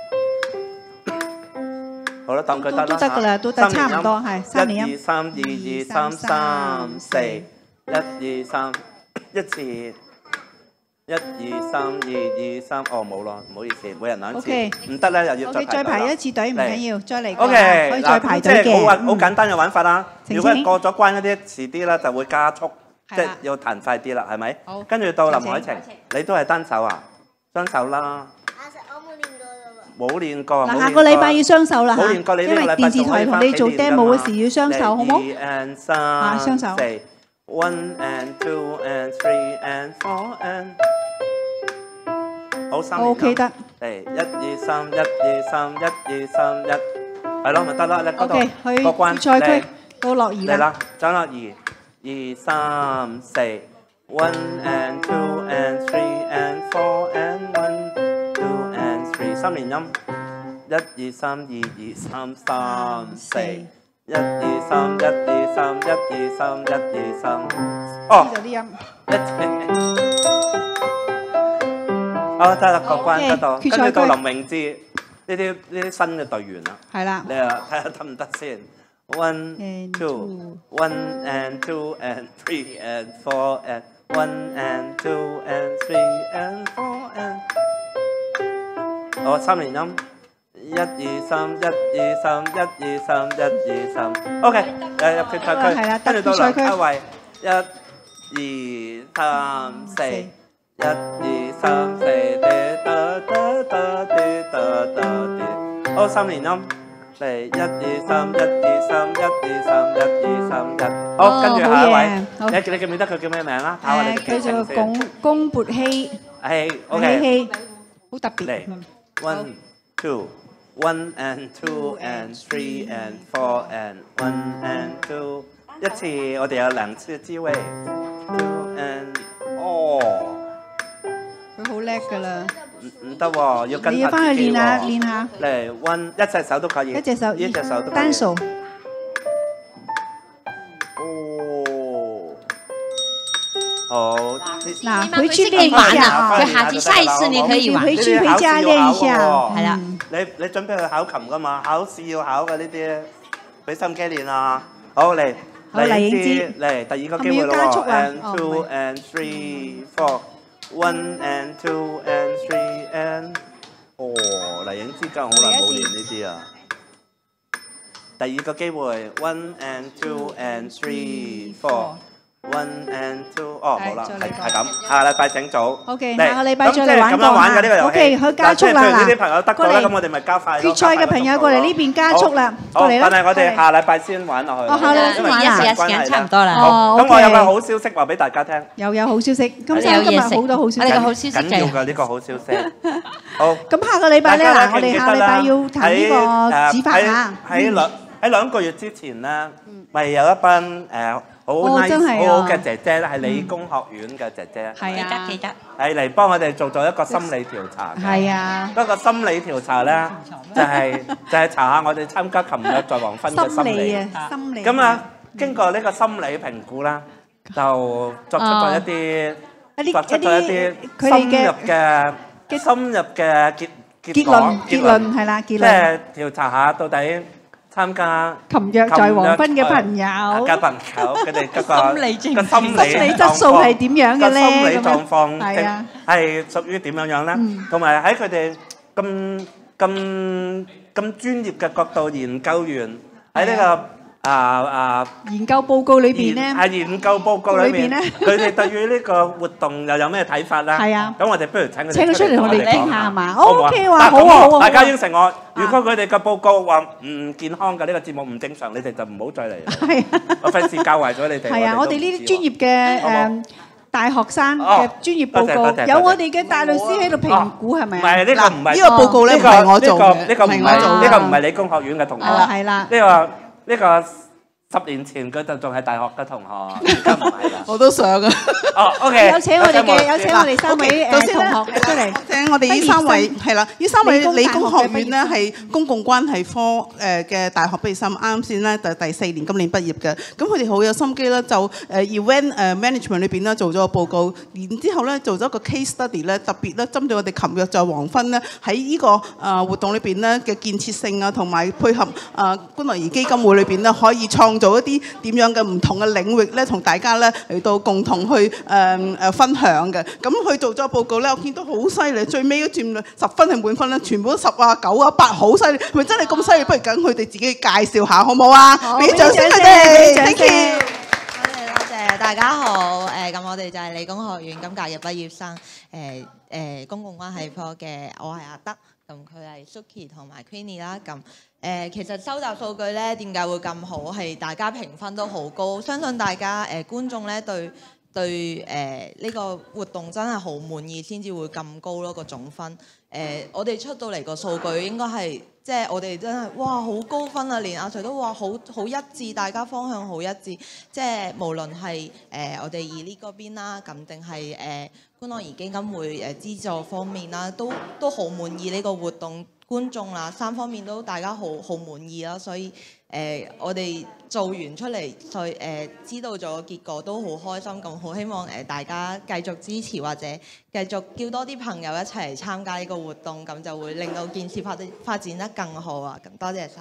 好啦，當佢得啦， 都得㗎啦，都得差唔多，係三連音。 一二三，二二三三四，一二三，一次，一二三，二二三，哦冇咯，唔好意思，每人兩次，唔得咧又要再排隊。 再排一次隊唔緊要，再嚟。 OK， 可以再排隊嘅。 即係好好簡單嘅玩法啦。如果過咗關嗰啲遲啲啦，就會加速。即係要彈快啲啦，係咪？好。跟住到林海晴，你都係單手啊？雙手啦。我冇練過。 嗱，下個禮拜要雙手啦嚇， 冇練過，你呢個禮拜因為電視台同你做 demo 嗰時要雙手，好冇？ 二 and 三。 啊，雙手。 One and two and three and four and。好，三連。 O K 得。 嚟，一二三，一二三，一二三，一。 係咯，咪得啦，你嗰度 OK，去過關決賽區嚟到樂兒啦。 嚟啦，張樂兒，二三四 ，one and two and three and four and one two and three， 三連音，一二三二二三三四，一二三一二三一二三一二三，哦， 呢度啲音。 好得啦，過關 OK， 得到，跟決賽區住到林永志呢啲呢啲新嘅隊員啦。 係啦。 你啊睇下得唔得先？One two one and two and three and four and one and two and three and four and 好三連音，一二三一二三一二三一二三 ，OK， 誒入決賽區， 係啦， 跟住到決賽區梁家慧，一二三四，一二三四，滴答答答滴答答滴，好三連音。嚟一二三一二三一二三一二三一，好，跟住下一位，你你記唔記得佢叫咩名啊？睇下我哋誒，叫做龔龔勃希。 係 ，OK。 希，好特別。 嚟 ，one two one and two and three and four and one and two， 一次我哋有兩次機會 ，two and， 哦， 佢好叻㗎啦。 唔唔得喎，要跟你要翻去練下練下。 嚟 one 一隻手都可以， 一隻手， 一隻手都可以。 單數。 哦，好。 嗱，回去練一下啊！ 就下次下一次你可以玩。 回去回家練一下。 係啦。 你你準備去考琴㗎嘛？考試要考嘅呢啲，俾心機練啊！好嚟，嚟支嚟第二個機會咯喎 ，and two and three four。One and two and three and， 哦，黎影之間好耐冇練呢啲啊。第二個機會 ，one and two and three four，one and two， 哦，好啦，係係咁，下個禮拜整組。 OK，下個禮拜再嚟玩過嚇。OK，佢加速啦嗱。 呢啲朋友得咗啦，咁我哋咪加快。 決賽嘅朋友過嚟呢邊加速啦，過嚟啦。 但係我哋下禮拜先玩落去。 哦，下禮拜先玩啊， 時間差唔多啦。 哦，咁我有個好消息話俾大家聽。 又有好消息，今日今日好多好消息。 我哋個好消息緊要㗎呢個好消息。好。 咁下個禮拜咧嗱，我哋下禮拜要談呢個指法嚇。 喺兩喺兩個月之前咧，咪有一班誒。好 nice 好好嘅姐姐咧，係理工學院嘅姐姐， 係啊，記得係嚟幫我哋做咗一個心理調查嘅。 係啊， 嗰個心理調查咧，就係就係查下我哋參加琴日在黃昏嘅心理啊，心理。 咁啊，經過呢個心理評估啦，就作出咗一啲作出咗一啲深入嘅深入嘅結結論結論係啦，結論。 即係調查下到底。參加琴日在黃昏嘅朋友， 嘅朋友佢哋嗰個心理個心理心理質素係點樣嘅咧？ 個心理狀況係啊， 係屬於點樣樣咧？同埋喺佢哋咁咁咁專業嘅角度，研究員喺呢個啊啊研究報告裏邊咧， 喺研究報告裏邊咧，佢哋對於呢個活動又有咩睇法咧？ 係啊， 咁我哋不如請佢哋請佢出嚟同我哋傾下係嘛 ？OK 話好啊好啊！ 大家應承我，如果佢哋嘅報告話唔健康嘅呢個節目唔正常，你哋就唔好再嚟。係啊，我費事教壞咗你哋。 係啊，我哋呢啲專業嘅誒大學生嘅專業報告，有我哋嘅大律師喺度評估係咪啊？ 唔係呢個唔係呢個報告咧，唔係我做嘅， 呢個唔係呢個唔係理工學院嘅同學。 係啦， 呢個呢個。十年前佢就仲係大學嘅同學，而家唔係啦。 我都想啊。 哦 ，OK。 有請我哋嘅，有請我哋三位誒同學出嚟。 請我哋呢三位係啦，呢三位理工學院咧係公共關係科誒嘅大學畢業生，啱先咧就第四年今年畢業嘅。咁佢哋好有心機啦，就誒 event 誒 management 裏邊咧做咗個報告，然之後咧做咗個 case study 咧，特別咧針對我哋琴日在黃昏咧喺呢個誒活動裏邊咧嘅建設性啊，同埋配合誒觀樂兒基金會裏邊咧可以創做一啲點樣嘅唔同嘅領域咧，同大家咧嚟到共同去誒誒、呃、分享嘅。咁佢做咗報告咧，我見到好犀利，最尾嗰佔率十分係滿分咧，全部都十啊九啊八，好犀利。係咪真係咁犀利？不如等佢哋自己介紹下，好唔好啊？俾掌聲佢哋 ，thank you。 多謝多謝，大家好。誒咁我哋就係理工學院今屆嘅畢業生，誒、呃、誒、呃、公共關係科嘅，我係阿德。咁佢係 Suki 同埋 Queenie 啦，咁誒其實收集數據咧點解會咁好？係大家評分都好高，相信大家誒、呃、觀眾咧對對誒呢、呃這個活動真係好滿意，先至會咁高咯個總分。誒、呃、我哋出到嚟個數據應該係即係我哋真係哇好高分啊！連阿 Sir 都話好好一致，大家方向好一致。即係無論係誒、呃、我哋二 lead 嗰邊啦，咁定係誒觀浪兒基金會誒資助方面啦，都都好滿意呢個活動。觀眾啦，三方面都大家好好滿意啦，所以誒、呃、我哋做完出嚟，再誒、呃、知道咗結果都好開心，咁好希望誒、呃、大家繼續支持或者繼續叫多啲朋友一齊嚟參加呢個活動，咁就會令到件事發展發展得更好啊！咁多謝晒。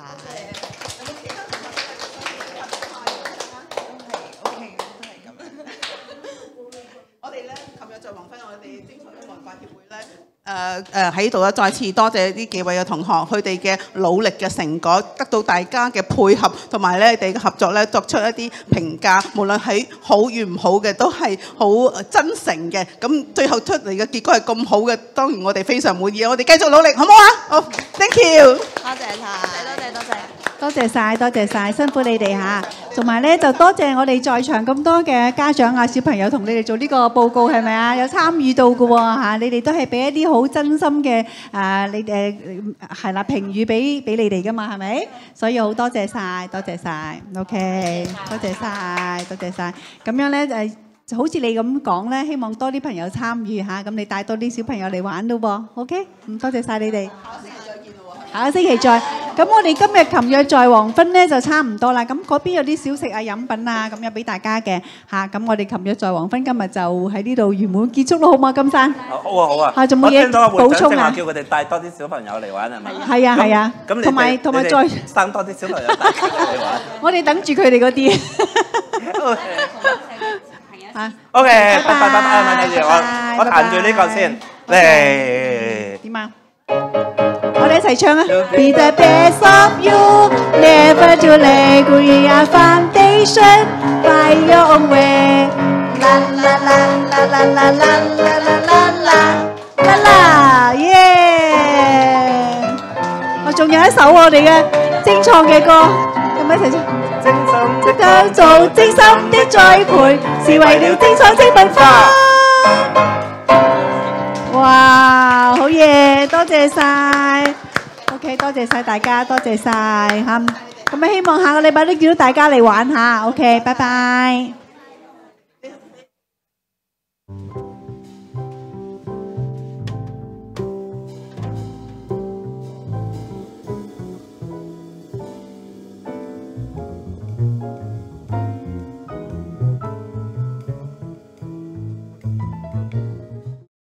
我哋咧，琴日在黃昏，我哋精彩音樂文化協會咧。誒誒喺度咧，再次多謝呢幾位嘅同學，佢哋嘅努力嘅成果，得到大家嘅配合，同埋咧你哋嘅合作咧，作出一啲評價，無論係好與唔好嘅，都係好真誠嘅。咁最後出嚟嘅結果係咁好嘅，當然我哋非常滿意，我哋繼續努力，好唔好啊？好 ，thank you， 多謝晒，多謝多謝。 多謝晒，多謝晒，辛苦你哋嚇。同埋咧，就多謝我哋在場咁多嘅家長啊、小朋友同你哋做呢個報告，係咪啊？有參與到嘅喎嚇，你哋都係俾一啲好真心嘅啊，你誒係啦評語俾俾你哋㗎嘛，係咪？所以好多謝晒，多謝晒 ，OK， 多謝晒，多謝晒。咁樣咧誒，就好似你咁講咧，希望多啲朋友參與嚇，咁你帶多啲小朋友嚟玩咯噃 ，OK？ 咁多謝晒你哋。下個星期再，咁我哋今日琴日在黃昏咧就差唔多啦。咁嗰邊有啲小食啊、飲品啊，咁樣俾大家嘅嚇。咁我哋琴日在黃昏，今日就喺呢度圓滿結束咯，好嘛？金山。 好啊好啊。 嚇，仲冇嘢補充啊？ 叫佢哋帶多啲小朋友嚟玩係咪？ 係啊係啊。 咁同埋同埋再生多啲小朋友帶佢哋嚟玩。 我哋等住佢哋嗰啲。嚇。 OK， 拜拜拜拜，咪住我，我彈住呢個先嚟。 點啊？我哋一齊唱啊 ！Be the best of you, never too late. We are foundation, find your own way. La la la la la la la la la la la la, yeah！ 我仲有一首我哋嘅精創嘅歌，有冇一齊唱？精心即將做精心的栽培，是為了精彩的文化。哇，好嘢，多謝晒 ，OK， 多謝晒大家，多謝晒嚇，咁啊希望下個禮拜都見到大家嚟玩下 ，OK， 拜拜。